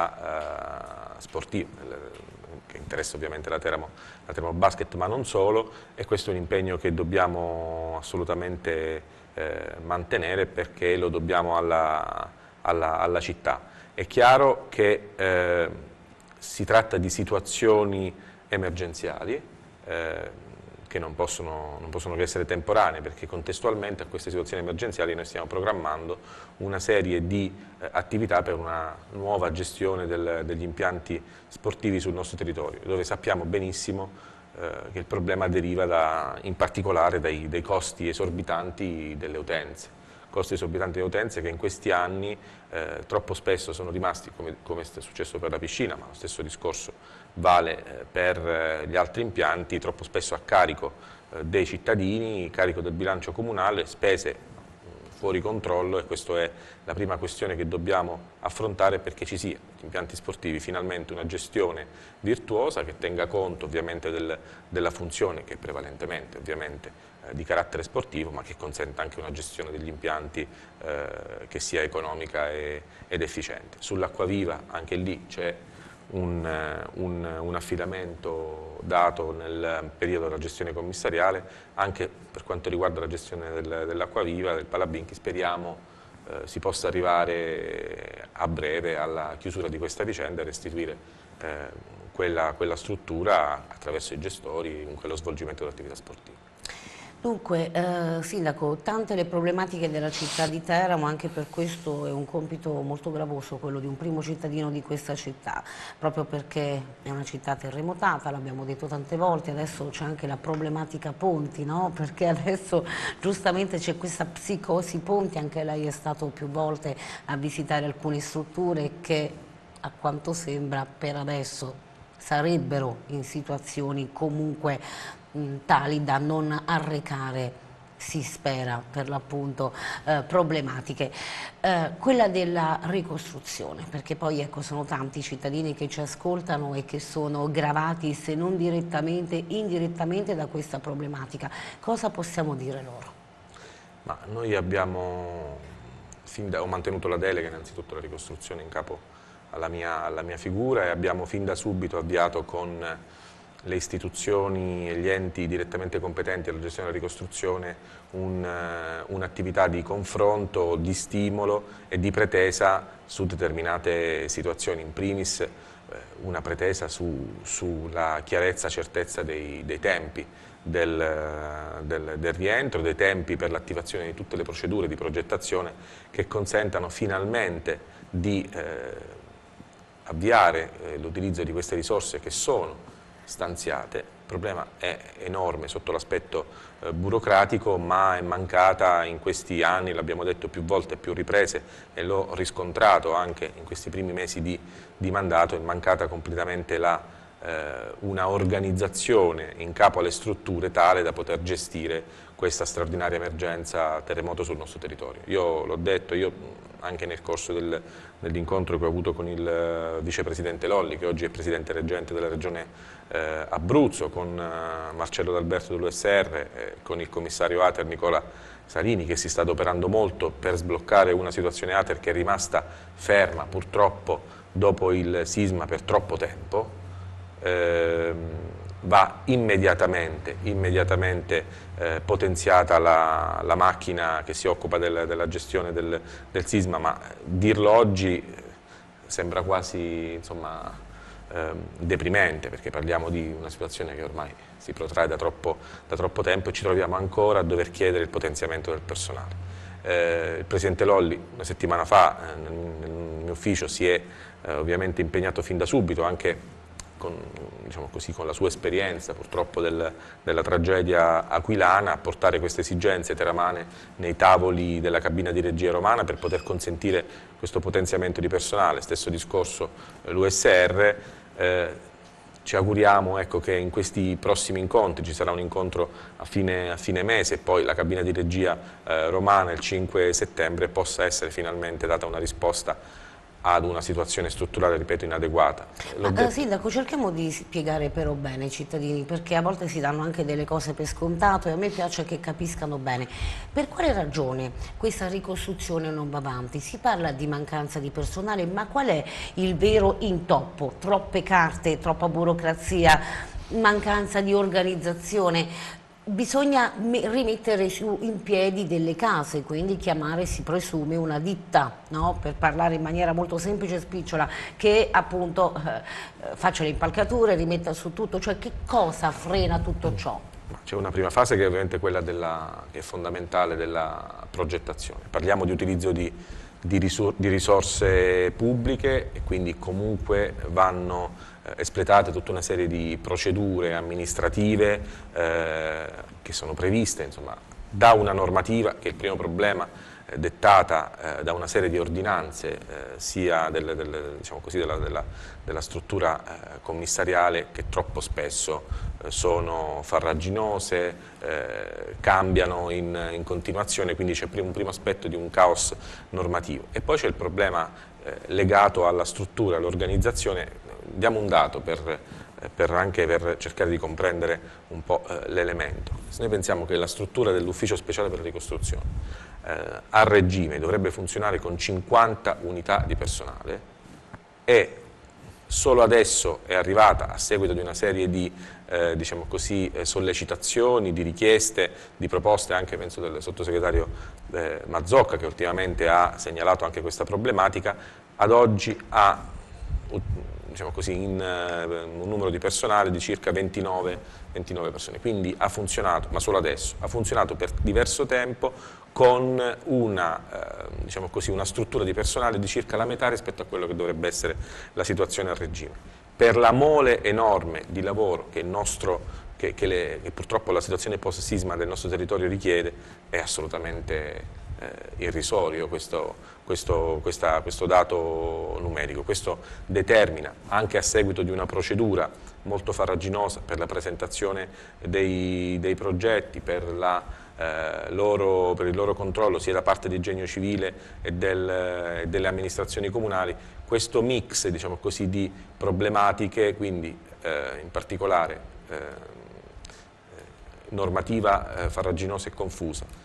attività eh, sportive, che interessa ovviamente la Teramo, la Teramo Basket, ma non solo, e questo è un impegno che dobbiamo assolutamente eh, mantenere, perché lo dobbiamo alla, alla, alla città. È chiaro che eh, si tratta di situazioni emergenziali eh, che non possono, non possono che essere temporanee, perché contestualmente a queste situazioni emergenziali noi stiamo programmando una serie di eh, attività per una nuova gestione del, degli impianti sportivi sul nostro territorio, dove sappiamo benissimo eh, che il problema deriva da, in particolare dai, dai costi esorbitanti delle utenze. Costi esorbitanti delle utenze che in questi anni eh, troppo spesso sono rimasti, come, come è successo per la piscina, ma lo stesso discorso vale eh, per eh, gli altri impianti, troppo spesso a carico eh, dei cittadini, carico del bilancio comunale, spese mh, fuori controllo, e questa è la prima questione che dobbiamo affrontare, perché ci sia negli impianti sportivi finalmente una gestione virtuosa che tenga conto ovviamente del, della funzione, che è prevalentemente ovviamente di carattere sportivo, ma che consenta anche una gestione degli impianti eh, che sia economica e, ed efficiente. Sull'Acquaviva anche lì c'è un, un, un affidamento dato nel periodo della gestione commissariale, anche per quanto riguarda la gestione del, dell'Acquaviva, del Palabinchi. Speriamo eh, si possa arrivare a breve alla chiusura di questa vicenda e restituire eh, quella, quella struttura attraverso i gestori in quello svolgimento dell'attività sportiva. Dunque, eh, Sindaco, tante le problematiche della città di Teramo, anche per questo è un compito molto gravoso quello di un primo cittadino di questa città, proprio perché è una città terremotata, l'abbiamo detto tante volte. Adesso c'è anche la problematica ponti, no? Perché adesso giustamente c'è questa psicosi ponti, anche lei è stato più volte a visitare alcune strutture che a quanto sembra per adesso sarebbero in situazioni comunque mh, tali da non arrecare, si spera per l'appunto, eh, problematiche. Eh, quella della ricostruzione, perché poi ecco sono tanti i cittadini che ci ascoltano e che sono gravati, se non direttamente, indirettamente da questa problematica. Cosa possiamo dire loro? Ma noi abbiamo, fin da, ho mantenuto la delega innanzitutto la ricostruzione in capo alla mia, alla mia figura, e abbiamo fin da subito avviato con le istituzioni e gli enti direttamente competenti alla gestione della ricostruzione un'attività un di confronto, di stimolo e di pretesa su determinate situazioni, in primis eh, una pretesa su, sulla chiarezza, certezza dei, dei tempi del, del, del rientro, dei tempi per l'attivazione di tutte le procedure di progettazione che consentano finalmente di eh, avviare eh, l'utilizzo di queste risorse che sono stanziate. Il problema è enorme sotto l'aspetto eh, burocratico, ma è mancata in questi anni, l'abbiamo detto più volte e più riprese, e l'ho riscontrato anche in questi primi mesi di, di mandato, è mancata completamente la, eh, una organizzazione in capo alle strutture tale da poter gestire questa straordinaria emergenza terremoto sul nostro territorio. Io l'ho detto, io anche nel corso del, dell'incontro che ho avuto con il vicepresidente Lolli, che oggi è presidente reggente della regione eh, Abruzzo, con eh, Marcello D'Alberto dell'U S R, eh, con il commissario Ater Nicola Salini, che si sta adoperando molto per sbloccare una situazione Ater che è rimasta ferma purtroppo dopo il sisma per troppo tempo. Eh, va immediatamente, immediatamente eh, potenziata la, la macchina che si occupa del, della gestione del, del sisma, ma dirlo oggi sembra quasi insomma, eh, deprimente, perché parliamo di una situazione che ormai si protrae da troppo, da troppo tempo, e ci troviamo ancora a dover chiedere il potenziamento del personale. Eh, il Presidente Lolli una settimana fa eh, nel, nel mio ufficio si è eh, ovviamente impegnato fin da subito, anche Con, diciamo così, con la sua esperienza purtroppo del, della tragedia aquilana, a portare queste esigenze teramane nei tavoli della cabina di regia romana per poter consentire questo potenziamento di personale. Stesso discorso eh, l'U S R, eh, ci auguriamo, ecco, che in questi prossimi incontri, ci sarà un incontro a fine, a fine mese e poi la cabina di regia eh, romana il cinque settembre, possa essere finalmente data una risposta ad una situazione strutturale, ripeto, inadeguata. Ma, Sindaco, cerchiamo di spiegare però bene ai cittadini, perché a volte si danno anche delle cose per scontato e a me piace che capiscano bene. Per quale ragione questa ricostruzione non va avanti? Si parla di mancanza di personale, ma qual è il vero intoppo? Troppe carte, troppa burocrazia, mancanza di organizzazione? Bisogna rimettere su in piedi delle case, quindi chiamare, si presume, una ditta, no? Per parlare in maniera molto semplice e spicciola, che appunto eh, faccia le impalcature, rimetta su tutto, cioè che cosa frena tutto ciò? C'è una prima fase che è ovviamente quella della, che è fondamentale della progettazione. Parliamo di utilizzo di, di, risor di risorse pubbliche e quindi comunque vanno espletate tutta una serie di procedure amministrative eh, che sono previste, insomma, da una normativa che è il primo problema, eh, dettata eh, da una serie di ordinanze eh, sia del, del, diciamo così, della, della, della struttura eh, commissariale, che troppo spesso eh, sono farraginose, eh, cambiano in, in continuazione, quindi c'è un primo aspetto di un caos normativo. E poi c'è il problema eh, legato alla struttura, all'organizzazione. Diamo un dato per, per anche per cercare di comprendere un po' eh, l'elemento. Se noi pensiamo che la struttura dell'ufficio speciale per la ricostruzione eh, a regime dovrebbe funzionare con cinquanta unità di personale e solo adesso è arrivata, a seguito di una serie di eh, diciamo così, eh, sollecitazioni, di richieste, di proposte anche penso del sottosegretario eh, Mazzocca, che ultimamente ha segnalato anche questa problematica, ad oggi ha diciamo così, in uh, un numero di personale di circa ventinove, ventinove persone, quindi ha funzionato, ma solo adesso, ha funzionato per diverso tempo con una, uh, diciamo così, una struttura di personale di circa la metà rispetto a quello che dovrebbe essere la situazione a regime. Per la mole enorme di lavoro che, il nostro, che, che, le, che purtroppo la situazione post-sisma del nostro territorio richiede, è assolutamente Eh, irrisorio questo, questo, questa, questo dato numerico. Questo determina, anche a seguito di una procedura molto farraginosa per la presentazione dei, dei progetti, per, la, eh, loro, per il loro controllo sia da parte di Genio Civile e del, delle amministrazioni comunali, questo mix, diciamo così, di problematiche, quindi eh, in particolare eh, normativa eh, farraginosa e confusa,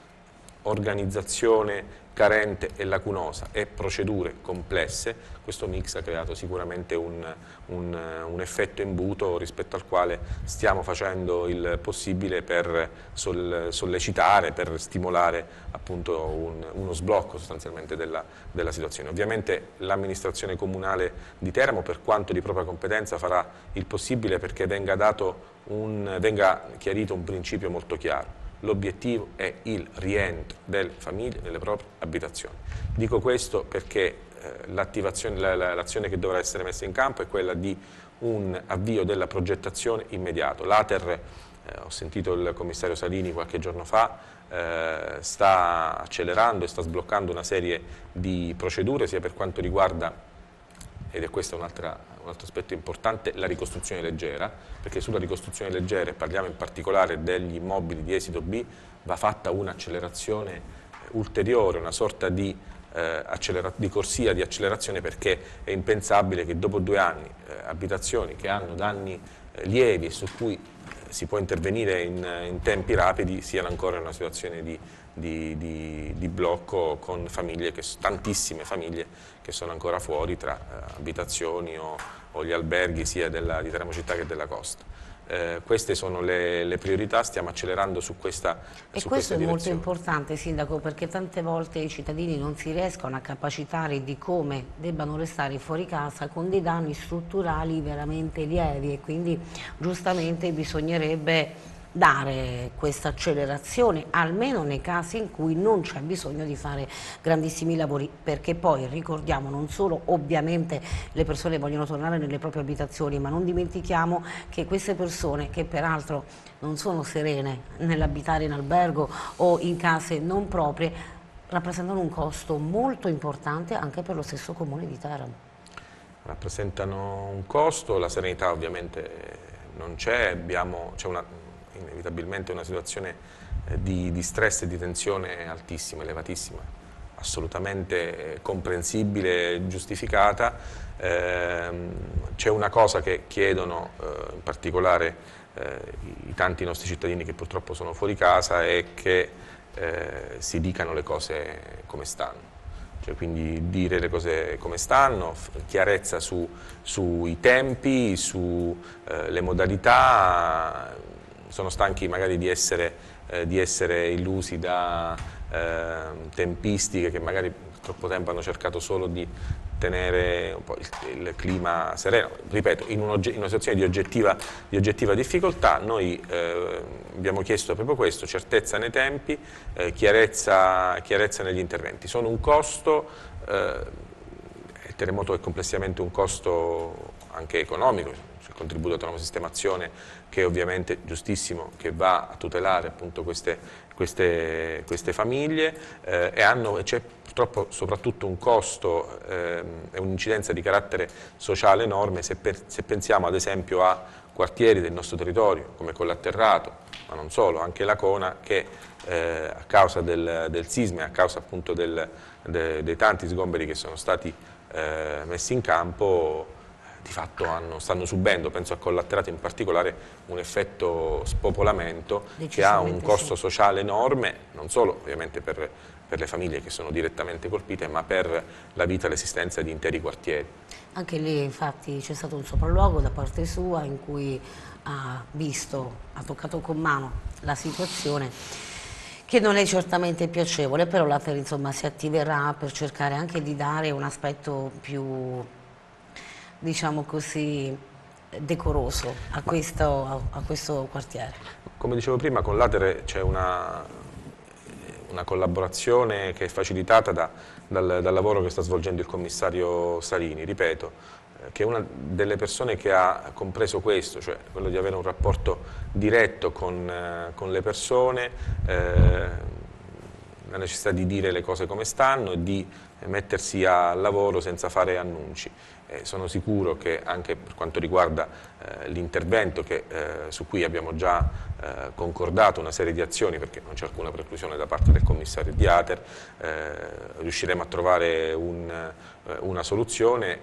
organizzazione carente e lacunosa e procedure complesse, questo mix ha creato sicuramente un, un, un effetto imbuto rispetto al quale stiamo facendo il possibile per sol, sollecitare, per stimolare appunto un, uno sblocco sostanzialmente della, della situazione. Ovviamente l'amministrazione comunale di Teramo, per quanto di propria competenza, farà il possibile perché venga, dato un, venga chiarito un principio molto chiaro. L'obiettivo è il rientro delle famiglie nelle proprie abitazioni. Dico questo perché eh, l'azione la, la, che dovrà essere messa in campo è quella di un avvio della progettazione immediato. L'A T E R, eh, ho sentito il commissario Salini qualche giorno fa, eh, sta accelerando e sta sbloccando una serie di procedure sia per quanto riguarda, ed è questo un, altra, un altro aspetto importante, la ricostruzione leggera, perché sulla ricostruzione leggera, e parliamo in particolare degli immobili di esito B, va fatta un'accelerazione ulteriore, una sorta di, eh, di corsia di accelerazione, perché è impensabile che dopo due anni eh, abitazioni che hanno danni eh, lievi e su cui eh, si può intervenire in, in tempi rapidi siano ancora in una situazione di Di, di, di blocco, con famiglie, che, tantissime famiglie che sono ancora fuori tra eh, abitazioni o, o gli alberghi sia della, di Teramo città che della costa. Eh, queste sono le, le priorità, stiamo accelerando su questa direzione. E questo è molto importante, Sindaco, perché tante volte i cittadini non si riescono a capacitare di come debbano restare fuori casa con dei danni strutturali veramente lievi, e quindi giustamente bisognerebbe dare questa accelerazione almeno nei casi in cui non c'è bisogno di fare grandissimi lavori, perché poi ricordiamo, non solo ovviamente le persone vogliono tornare nelle proprie abitazioni, ma non dimentichiamo che queste persone, che peraltro non sono serene nell'abitare in albergo o in case non proprie, rappresentano un costo molto importante anche per lo stesso comune di Teramo. rappresentano un costo, la serenità ovviamente non c'è, c'è inevitabilmente una situazione di, di stress e di tensione altissima, elevatissima, assolutamente comprensibile e giustificata. Eh, c'è una cosa che chiedono eh, in particolare eh, i tanti nostri cittadini che purtroppo sono fuori casa è che eh, si dicano le cose come stanno. Cioè, quindi dire le cose come stanno, chiarezza su, sui tempi, sulle eh, modalità. Sono stanchi magari di essere, eh, di essere illusi da eh, tempistiche che magari per troppo tempo hanno cercato solo di tenere un po' il, il clima sereno. Ripeto, in, un in una situazione di oggettiva, di oggettiva difficoltà noi eh, abbiamo chiesto proprio questo, certezza nei tempi, eh, chiarezza, chiarezza negli interventi. Sono un costo, eh, il terremoto è complessivamente un costo anche economico, il contributo autonomo sistemazione che è ovviamente giustissimo, che va a tutelare appunto queste, queste, queste famiglie eh, e hanno, c'è purtroppo soprattutto un costo e eh, un'incidenza di carattere sociale enorme se, per, se pensiamo ad esempio a quartieri del nostro territorio come Collatterrato, ma non solo, anche Lacona, che eh, a causa del, del sisma e a causa appunto del, de, dei tanti sgomberi che sono stati eh, messi in campo di fatto hanno, stanno subendo, penso a Collatterrato in particolare, un effetto spopolamento che ha un costo sì. sociale enorme, non solo ovviamente per, per le famiglie che sono direttamente colpite, ma per la vita e l'esistenza di interi quartieri. Anche lì infatti c'è stato un sopralluogo da parte sua in cui ha visto, ha toccato con mano la situazione, che non è certamente piacevole, però l'Ater insomma si attiverà per cercare anche di dare un aspetto più, diciamo così, decoroso a questo, a questo quartiere. Come dicevo prima, con l'Ater c'è una, una collaborazione che è facilitata da, dal, dal lavoro che sta svolgendo il commissario Salini, ripeto, eh, che è una delle persone che ha compreso questo, cioè quello di avere un rapporto diretto con, eh, con le persone, eh, la necessità di dire le cose come stanno e di mettersi al lavoro senza fare annunci. Eh, sono sicuro che anche per quanto riguarda eh, l'intervento eh, su cui abbiamo già eh, concordato una serie di azioni, perché non c'è alcuna preclusione da parte del commissario di Ater, eh, riusciremo a trovare un, eh, una soluzione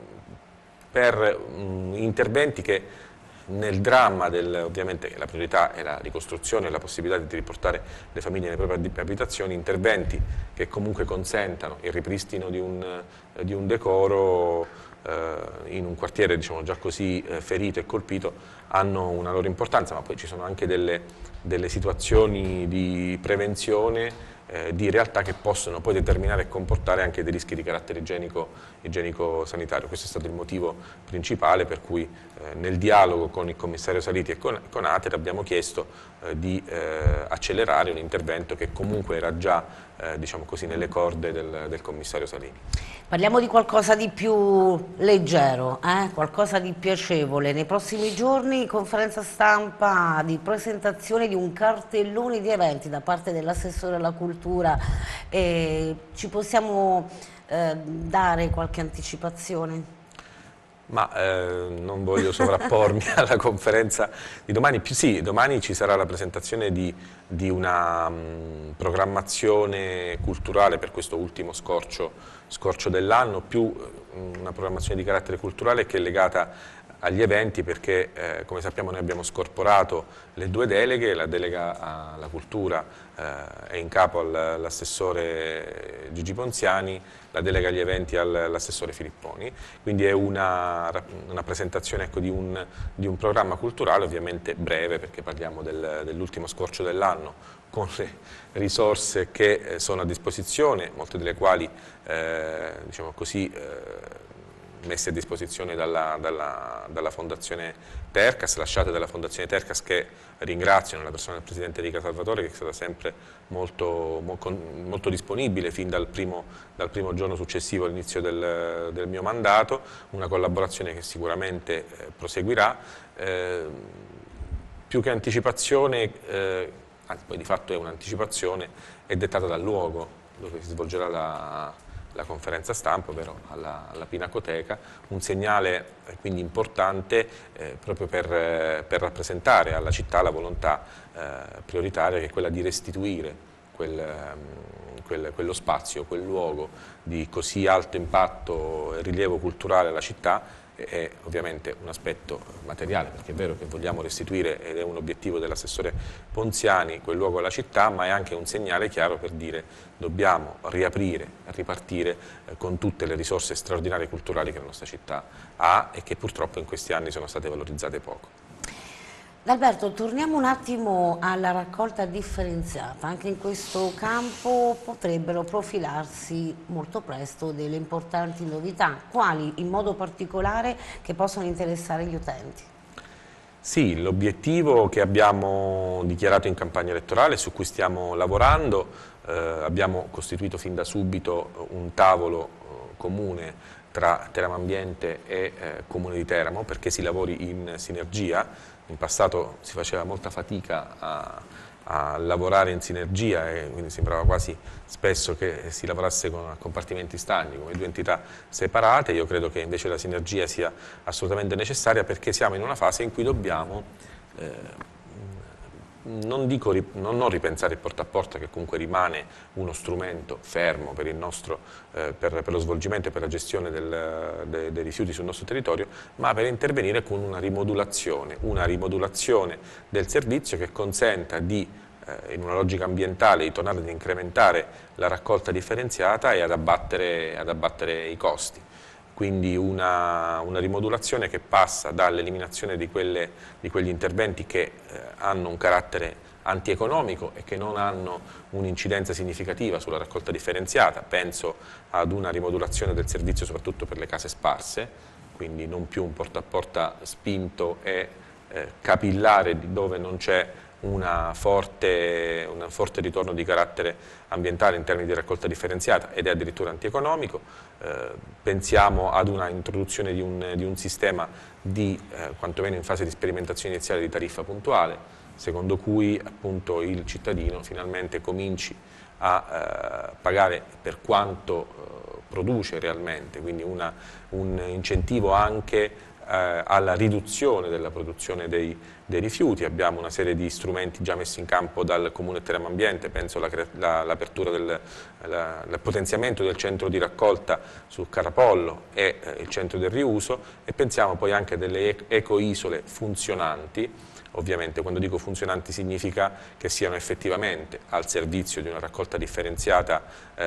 per mh, interventi che nel dramma, del, ovviamente la priorità è la ricostruzione e la possibilità di riportare le famiglie nelle proprie abitazioni, interventi che comunque consentano il ripristino di un, di un decoro eh, in un quartiere diciamo, già così eh, ferito e colpito hanno una loro importanza, ma poi ci sono anche delle, delle situazioni di prevenzione Eh, di realtà che possono poi determinare e comportare anche dei rischi di carattere igienico, igienico sanitario. Questo è stato il motivo principale per cui eh, nel dialogo con il commissario Saliti e con, con Ater abbiamo chiesto eh, di eh, accelerare un intervento che comunque era già eh, diciamo così, nelle corde del, del commissario Salini. Parliamo di qualcosa di più leggero, eh? Qualcosa di piacevole. Nei prossimi giorni conferenza stampa di presentazione di un cartellone di eventi da parte dell'assessore alla cultura. Eh, ci possiamo eh, dare qualche anticipazione? Ma eh, non voglio sovrappormi alla conferenza di domani. Più, sì, domani ci sarà la presentazione di, di una mh, programmazione culturale per questo ultimo scorcio, scorcio dell'anno, più mh, una programmazione di carattere culturale che è legata agli eventi perché eh, come sappiamo noi abbiamo scorporato le due deleghe, la delega alla cultura eh, è in capo all'assessore Gigi Ponziani, la delega agli eventi all'assessore Filipponi, quindi è una, una presentazione ecco, di, un, di un programma culturale ovviamente breve perché parliamo del, dell'ultimo scorcio dell'anno con le risorse che sono a disposizione, molte delle quali eh, diciamo così, eh, messe a disposizione dalla, dalla, dalla Fondazione Tercas, lasciate dalla Fondazione Tercas che ringrazio nella persona del Presidente Enrica Salvatore che è stata sempre molto, molto, molto disponibile fin dal primo, dal primo giorno successivo all'inizio del, del mio mandato, una collaborazione che sicuramente eh, proseguirà, eh, più che anticipazione, eh, anzi poi di fatto è un'anticipazione, è dettata dal luogo dove si svolgerà la la conferenza stampa, ovvero alla, alla Pinacoteca, un segnale eh, quindi importante eh, proprio per, eh, per rappresentare alla città la volontà eh, prioritaria, che è quella di restituire quel, um, quel, quello spazio, quel luogo di così alto impatto e rilievo culturale alla città. È ovviamente un aspetto materiale, perché è vero che vogliamo restituire, ed è un obiettivo dell'assessore Ponziani, quel luogo alla città, ma è anche un segnale chiaro per dire dobbiamo riaprire, ripartire eh, con tutte le risorse straordinarie culturali che la nostra città ha e che purtroppo in questi anni sono state valorizzate poco. Alberto, torniamo un attimo alla raccolta differenziata. Anche in questo campo potrebbero profilarsi molto presto delle importanti novità, quali in modo particolare che possono interessare gli utenti? Sì, l'obiettivo che abbiamo dichiarato in campagna elettorale, su cui stiamo lavorando, eh, abbiamo costituito fin da subito un tavolo eh, comune tra Teramo Ambiente e eh, Comune di Teramo, perché si lavori in sinergia. In passato si faceva molta fatica a, a lavorare in sinergia e quindi sembrava quasi spesso che si lavorasse con compartimenti stagni, come due entità separate. Io credo che invece la sinergia sia assolutamente necessaria, perché siamo in una fase in cui dobbiamo eh, non dico non, non ripensare il porta a porta, che comunque rimane uno strumento fermo per, il nostro, eh, per, per lo svolgimento e per la gestione del, de, dei rifiuti sul nostro territorio, ma per intervenire con una rimodulazione, una rimodulazione del servizio che consenta di, eh, in una logica ambientale, di tornare ad incrementare la raccolta differenziata e ad abbattere, ad abbattere i costi. Quindi una, una rimodulazione che passa dall'eliminazione di, quelle, di quegli interventi che eh, hanno un carattere antieconomico e che non hanno un'incidenza significativa sulla raccolta differenziata. Penso ad una rimodulazione del servizio soprattutto per le case sparse, quindi non più un porta a porta spinto e eh, capillare dove non c'è una forte, un forte ritorno di carattere ambientale in termini di raccolta differenziata ed è addirittura antieconomico. Eh, pensiamo ad una introduzione di un, di un sistema di, eh, quantomeno in fase di sperimentazione iniziale, di tariffa puntuale, secondo cui appunto il cittadino finalmente cominci a eh, pagare per quanto eh, produce realmente, quindi una, un incentivo anche Eh, alla riduzione della produzione dei, dei rifiuti. Abbiamo una serie di strumenti già messi in campo dal Comune Teramo Ambiente, penso all'apertura del la, il potenziamento del centro di raccolta su Carapollo e eh, il centro del riuso, e pensiamo poi anche a delle ecoisole funzionanti. Ovviamente quando dico funzionanti significa che siano effettivamente al servizio di una raccolta differenziata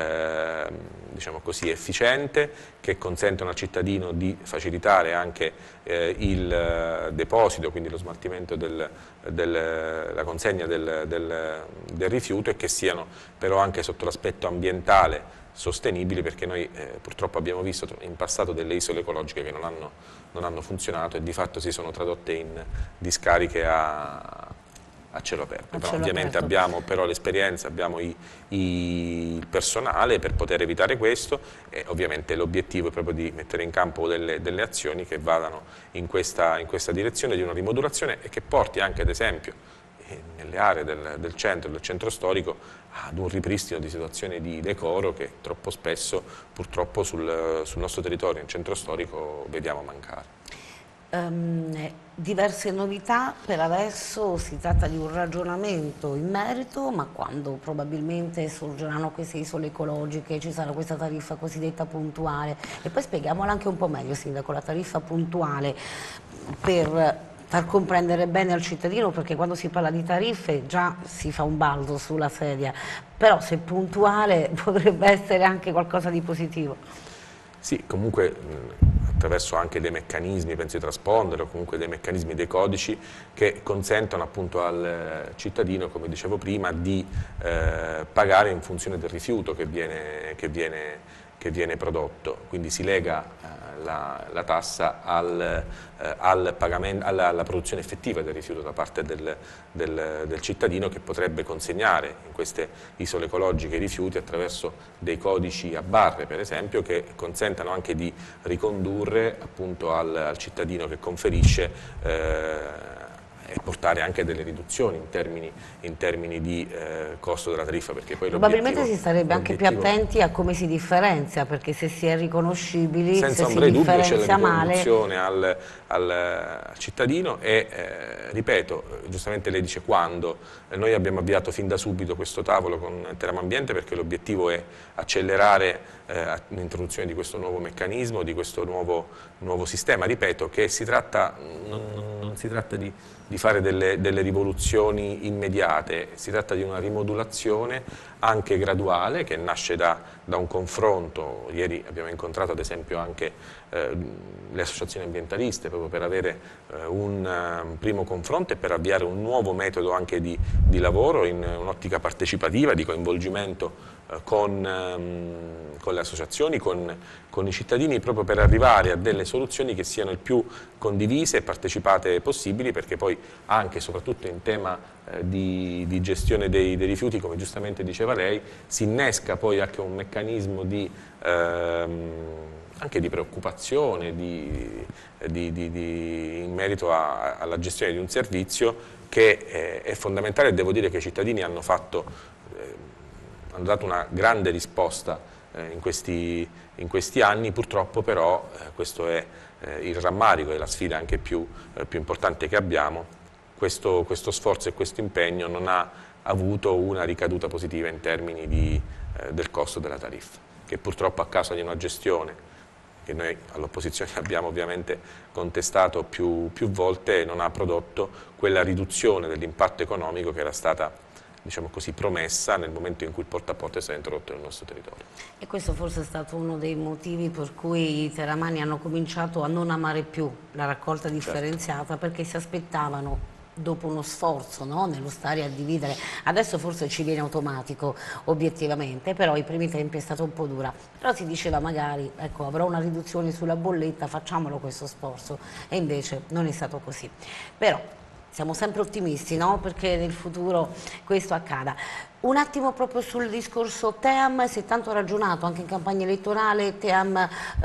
eh, diciamo così, efficiente, che consentono al cittadino di facilitare anche eh, il eh, deposito, quindi lo smaltimento, del, del, la consegna del, del, del rifiuto, e che siano però anche sotto l'aspetto ambientale sostenibili, perché noi eh, purtroppo abbiamo visto in passato delle isole ecologiche che non hanno, non hanno funzionato e di fatto si sono tradotte in discariche a, a cielo aperto. A Però, cielo ovviamente aperto. abbiamo però l'esperienza, abbiamo i, i, il personale per poter evitare questo, e ovviamente l'obiettivo è proprio di mettere in campo delle, delle azioni che vadano in questa, in questa direzione di una rimodulazione e che porti anche ad esempio nelle aree del, del centro, del centro storico, ad un ripristino di situazioni di decoro che troppo spesso purtroppo sul, sul nostro territorio, in centro storico, vediamo mancare. Um, diverse novità, per adesso si tratta di un ragionamento in merito, ma quando probabilmente sorgeranno queste isole ecologiche ci sarà questa tariffa cosiddetta puntuale. E poi spieghiamola anche un po' meglio, Sindaco, la tariffa puntuale, per far comprendere bene al cittadino, perché quando si parla di tariffe già si fa un balzo sulla sedia, però se puntuale potrebbe essere anche qualcosa di positivo. Sì, comunque mh, attraverso anche dei meccanismi, penso di traspondere, o comunque dei meccanismi, dei codici che consentono appunto al cittadino, come dicevo prima, di eh, pagare in funzione del rifiuto che viene, che viene, che viene prodotto, quindi si lega eh, la, la tassa al, eh, al pagamento, alla, alla produzione effettiva del rifiuto da parte del, del, del cittadino, che potrebbe consegnare in queste isole ecologiche i rifiuti attraverso dei codici a barre, per esempio, che consentano anche di ricondurre appunto al, al cittadino che conferisce eh, e portare anche delle riduzioni in termini, in termini di eh, costo della tariffa, perché poi probabilmente si starebbe anche più attenti a come si differenzia, perché se si è riconoscibili, senza se si ombra di dubbio c'è la male... riconduzione al, al, al cittadino e eh, ripeto, giustamente lei dice quando, eh, noi abbiamo avviato fin da subito questo tavolo con Teramambiente perché l'obiettivo è accelerare eh, l'introduzione di questo nuovo meccanismo, di questo nuovo, nuovo sistema, ripeto che si tratta, non, non, non si tratta di, di fare delle, delle rivoluzioni immediate, si tratta di una rimodulazione anche graduale che nasce da, da un confronto. Ieri abbiamo incontrato ad esempio anche eh, le associazioni ambientaliste proprio per avere eh, un uh, primo confronto e per avviare un nuovo metodo anche di, di lavoro in un'ottica partecipativa, di coinvolgimento eh, con, um, con le associazioni, con, con i cittadini, proprio per arrivare a delle soluzioni che siano il più condivise e partecipate possibili, perché poi anche e soprattutto in tema eh, di, di gestione dei, dei rifiuti, come giustamente diceva lei, si innesca poi anche un meccanismo di, ehm, anche di preoccupazione di, di, di, di, in merito a, alla gestione di un servizio che eh, è fondamentale, e devo dire che i cittadini hanno, fatto, eh, hanno dato una grande risposta eh, in, questi, in questi anni. Purtroppo però eh, questo è eh, il rammarico e la sfida anche più, eh, più importante che abbiamo. Questo, questo sforzo e questo impegno non ha avuto una ricaduta positiva in termini di, eh, del costo della tariffa, che purtroppo a causa di una gestione che noi all'opposizione abbiamo ovviamente contestato più, più volte, non ha prodotto quella riduzione dell'impatto economico che era stata, diciamo così, promessa nel momento in cui il porta a porta è stato introdotto nel nostro territorio. E questo forse è stato uno dei motivi per cui i teramani hanno cominciato a non amare più la raccolta differenziata, certo, perché si aspettavano, dopo uno sforzo, no? Nello stare a dividere, adesso forse ci viene automatico obiettivamente, però i primi tempi è stata un po' dura, però si diceva magari ecco, avrò una riduzione sulla bolletta, facciamolo questo sforzo, e invece non è stato così. Però siamo sempre ottimisti, no? Perché nel futuro questo accada. Un attimo proprio sul discorso TEAM, si è tanto ragionato anche in campagna elettorale, TEAM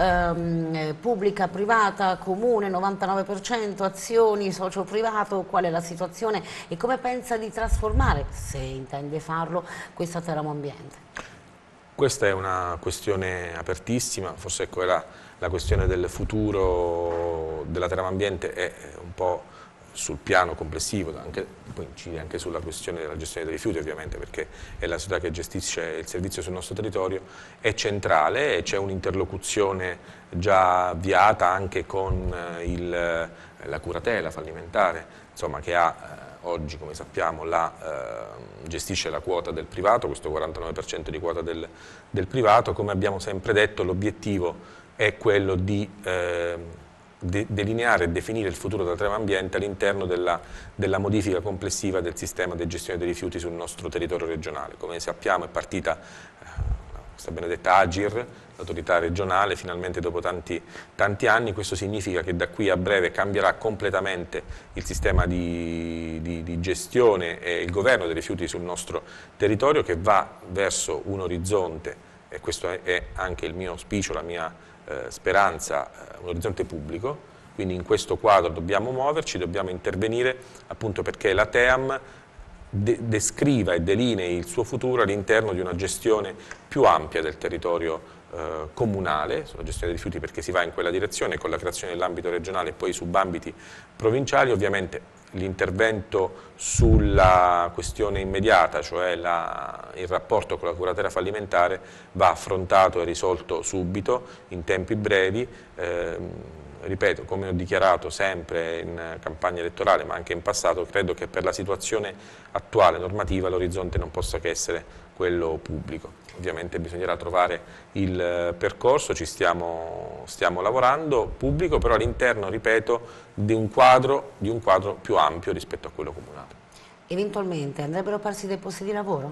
ehm, pubblica, privata, comune, novantanove per cento, azioni, socio privato, qual è la situazione e come pensa di trasformare, se intende farlo, questa Teramambiente? Questa è una questione apertissima, forse ecco, la, la questione del futuro della Teramambiente è un po' sul piano complessivo, anche, poi incide anche sulla questione della gestione dei rifiuti ovviamente, perché è la società che gestisce il servizio sul nostro territorio, è centrale e c'è un'interlocuzione già avviata anche con il, la curatela fallimentare, insomma, che ha eh, oggi, come sappiamo, la, eh, gestisce la quota del privato, questo quarantanove per cento di quota del, del privato. Come abbiamo sempre detto, l'obiettivo è quello di eh, De delineare e definire il futuro della Teramambiente all'interno della, della modifica complessiva del sistema di gestione dei rifiuti sul nostro territorio regionale. Come sappiamo è partita eh, questa benedetta Agir, l'autorità regionale, finalmente dopo tanti, tanti anni. Questo significa che da qui a breve cambierà completamente il sistema di, di, di gestione e il governo dei rifiuti sul nostro territorio, che va verso un orizzonte, e questo è, è anche il mio auspicio, la mia Eh, speranza, eh, un orizzonte pubblico. Quindi in questo quadro dobbiamo muoverci, dobbiamo intervenire appunto perché la TEAM de descriva e delinei il suo futuro all'interno di una gestione più ampia del territorio eh, comunale, sulla gestione dei rifiuti, perché si va in quella direzione con la creazione dell'ambito regionale e poi subambiti provinciali. Ovviamente l'intervento sulla questione immediata, cioè la, il rapporto con la curatela fallimentare, va affrontato e risolto subito, in tempi brevi. Eh, ripeto, come ho dichiarato sempre in campagna elettorale, ma anche in passato, credo che per la situazione attuale normativa l'orizzonte non possa che essere quello pubblico. Ovviamente bisognerà trovare il percorso, ci stiamo, stiamo lavorando, pubblico, però all'interno, ripeto, di un quadro, di un quadro più ampio rispetto a quello comunale. Eventualmente andrebbero persi dei posti di lavoro?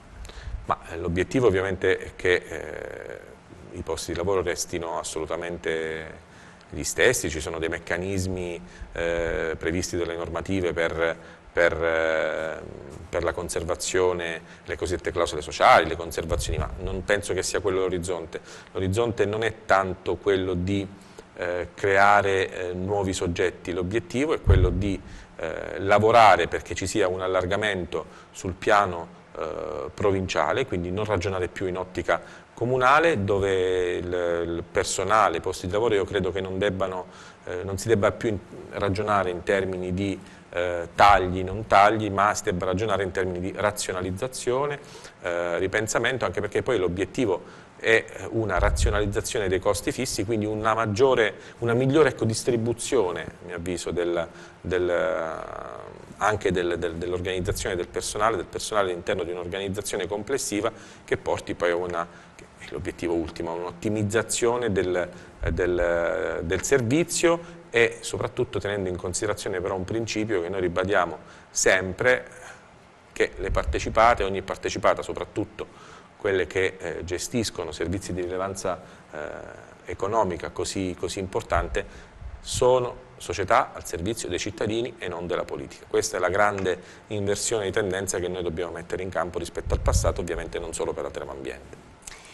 Eh, l'obiettivo ovviamente è che eh, i posti di lavoro restino assolutamente gli stessi. Ci sono dei meccanismi eh, previsti dalle normative per, per, eh, per la conservazione, le cosiddette clausole sociali, le conservazioni, ma non penso che sia quello l'orizzonte. L'orizzonte non è tanto quello di eh, creare eh, nuovi soggetti. L'obiettivo è quello di eh, lavorare perché ci sia un allargamento sul piano eh, provinciale, quindi non ragionare più in ottica comunale, dove il, il personale, i posti di lavoro, io credo che non, debbano, eh, non si debba più in, ragionare in termini di eh, tagli, non tagli, ma si debba ragionare in termini di razionalizzazione, eh, ripensamento, anche perché poi l'obiettivo è una razionalizzazione dei costi fissi, quindi una, maggiore, una migliore ecco, distribuzione, a mio avviso, del, del, anche del, del, dell'organizzazione del personale, del personale all'interno di un'organizzazione complessiva che porti poi a una, l'obiettivo ultimo, a un'ottimizzazione del, del, del servizio e soprattutto tenendo in considerazione però un principio che noi ribadiamo sempre, che le partecipate, ogni partecipata soprattutto quelle che eh, gestiscono servizi di rilevanza eh, economica così, così importante, sono società al servizio dei cittadini e non della politica. Questa è la grande inversione di tendenza che noi dobbiamo mettere in campo rispetto al passato, ovviamente non solo per la Teramo Ambiente.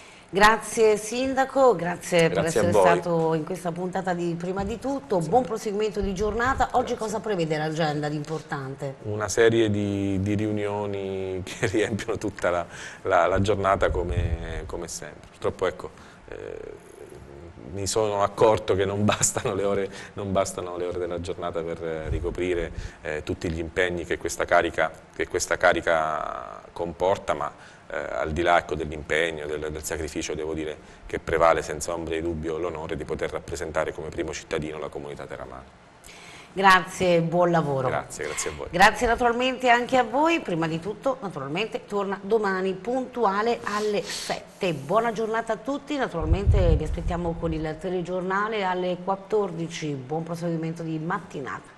Grazie Sindaco, grazie, grazie per essere stato in questa puntata di Prima di Tutto, buon proseguimento di giornata. Oggi grazie. Cosa prevede l'agenda di importante? Una serie di, di riunioni che riempiono tutta la, la, la giornata come, come sempre. Purtroppo ecco, eh, mi sono accorto che non bastano le ore, non bastano le ore della giornata per ricoprire eh, tutti gli impegni che questa carica, che questa carica comporta, ma Eh, al di là ecco, dell'impegno, del, del sacrificio, devo dire che prevale senza ombra di dubbio l'onore di poter rappresentare come primo cittadino la comunità teramana. Grazie, buon lavoro. Grazie, grazie a voi. Grazie naturalmente anche a voi. Prima di tutto, naturalmente, torna domani puntuale alle sette. Buona giornata a tutti, naturalmente vi aspettiamo con il telegiornale alle quattordici. Buon proseguimento di mattinata.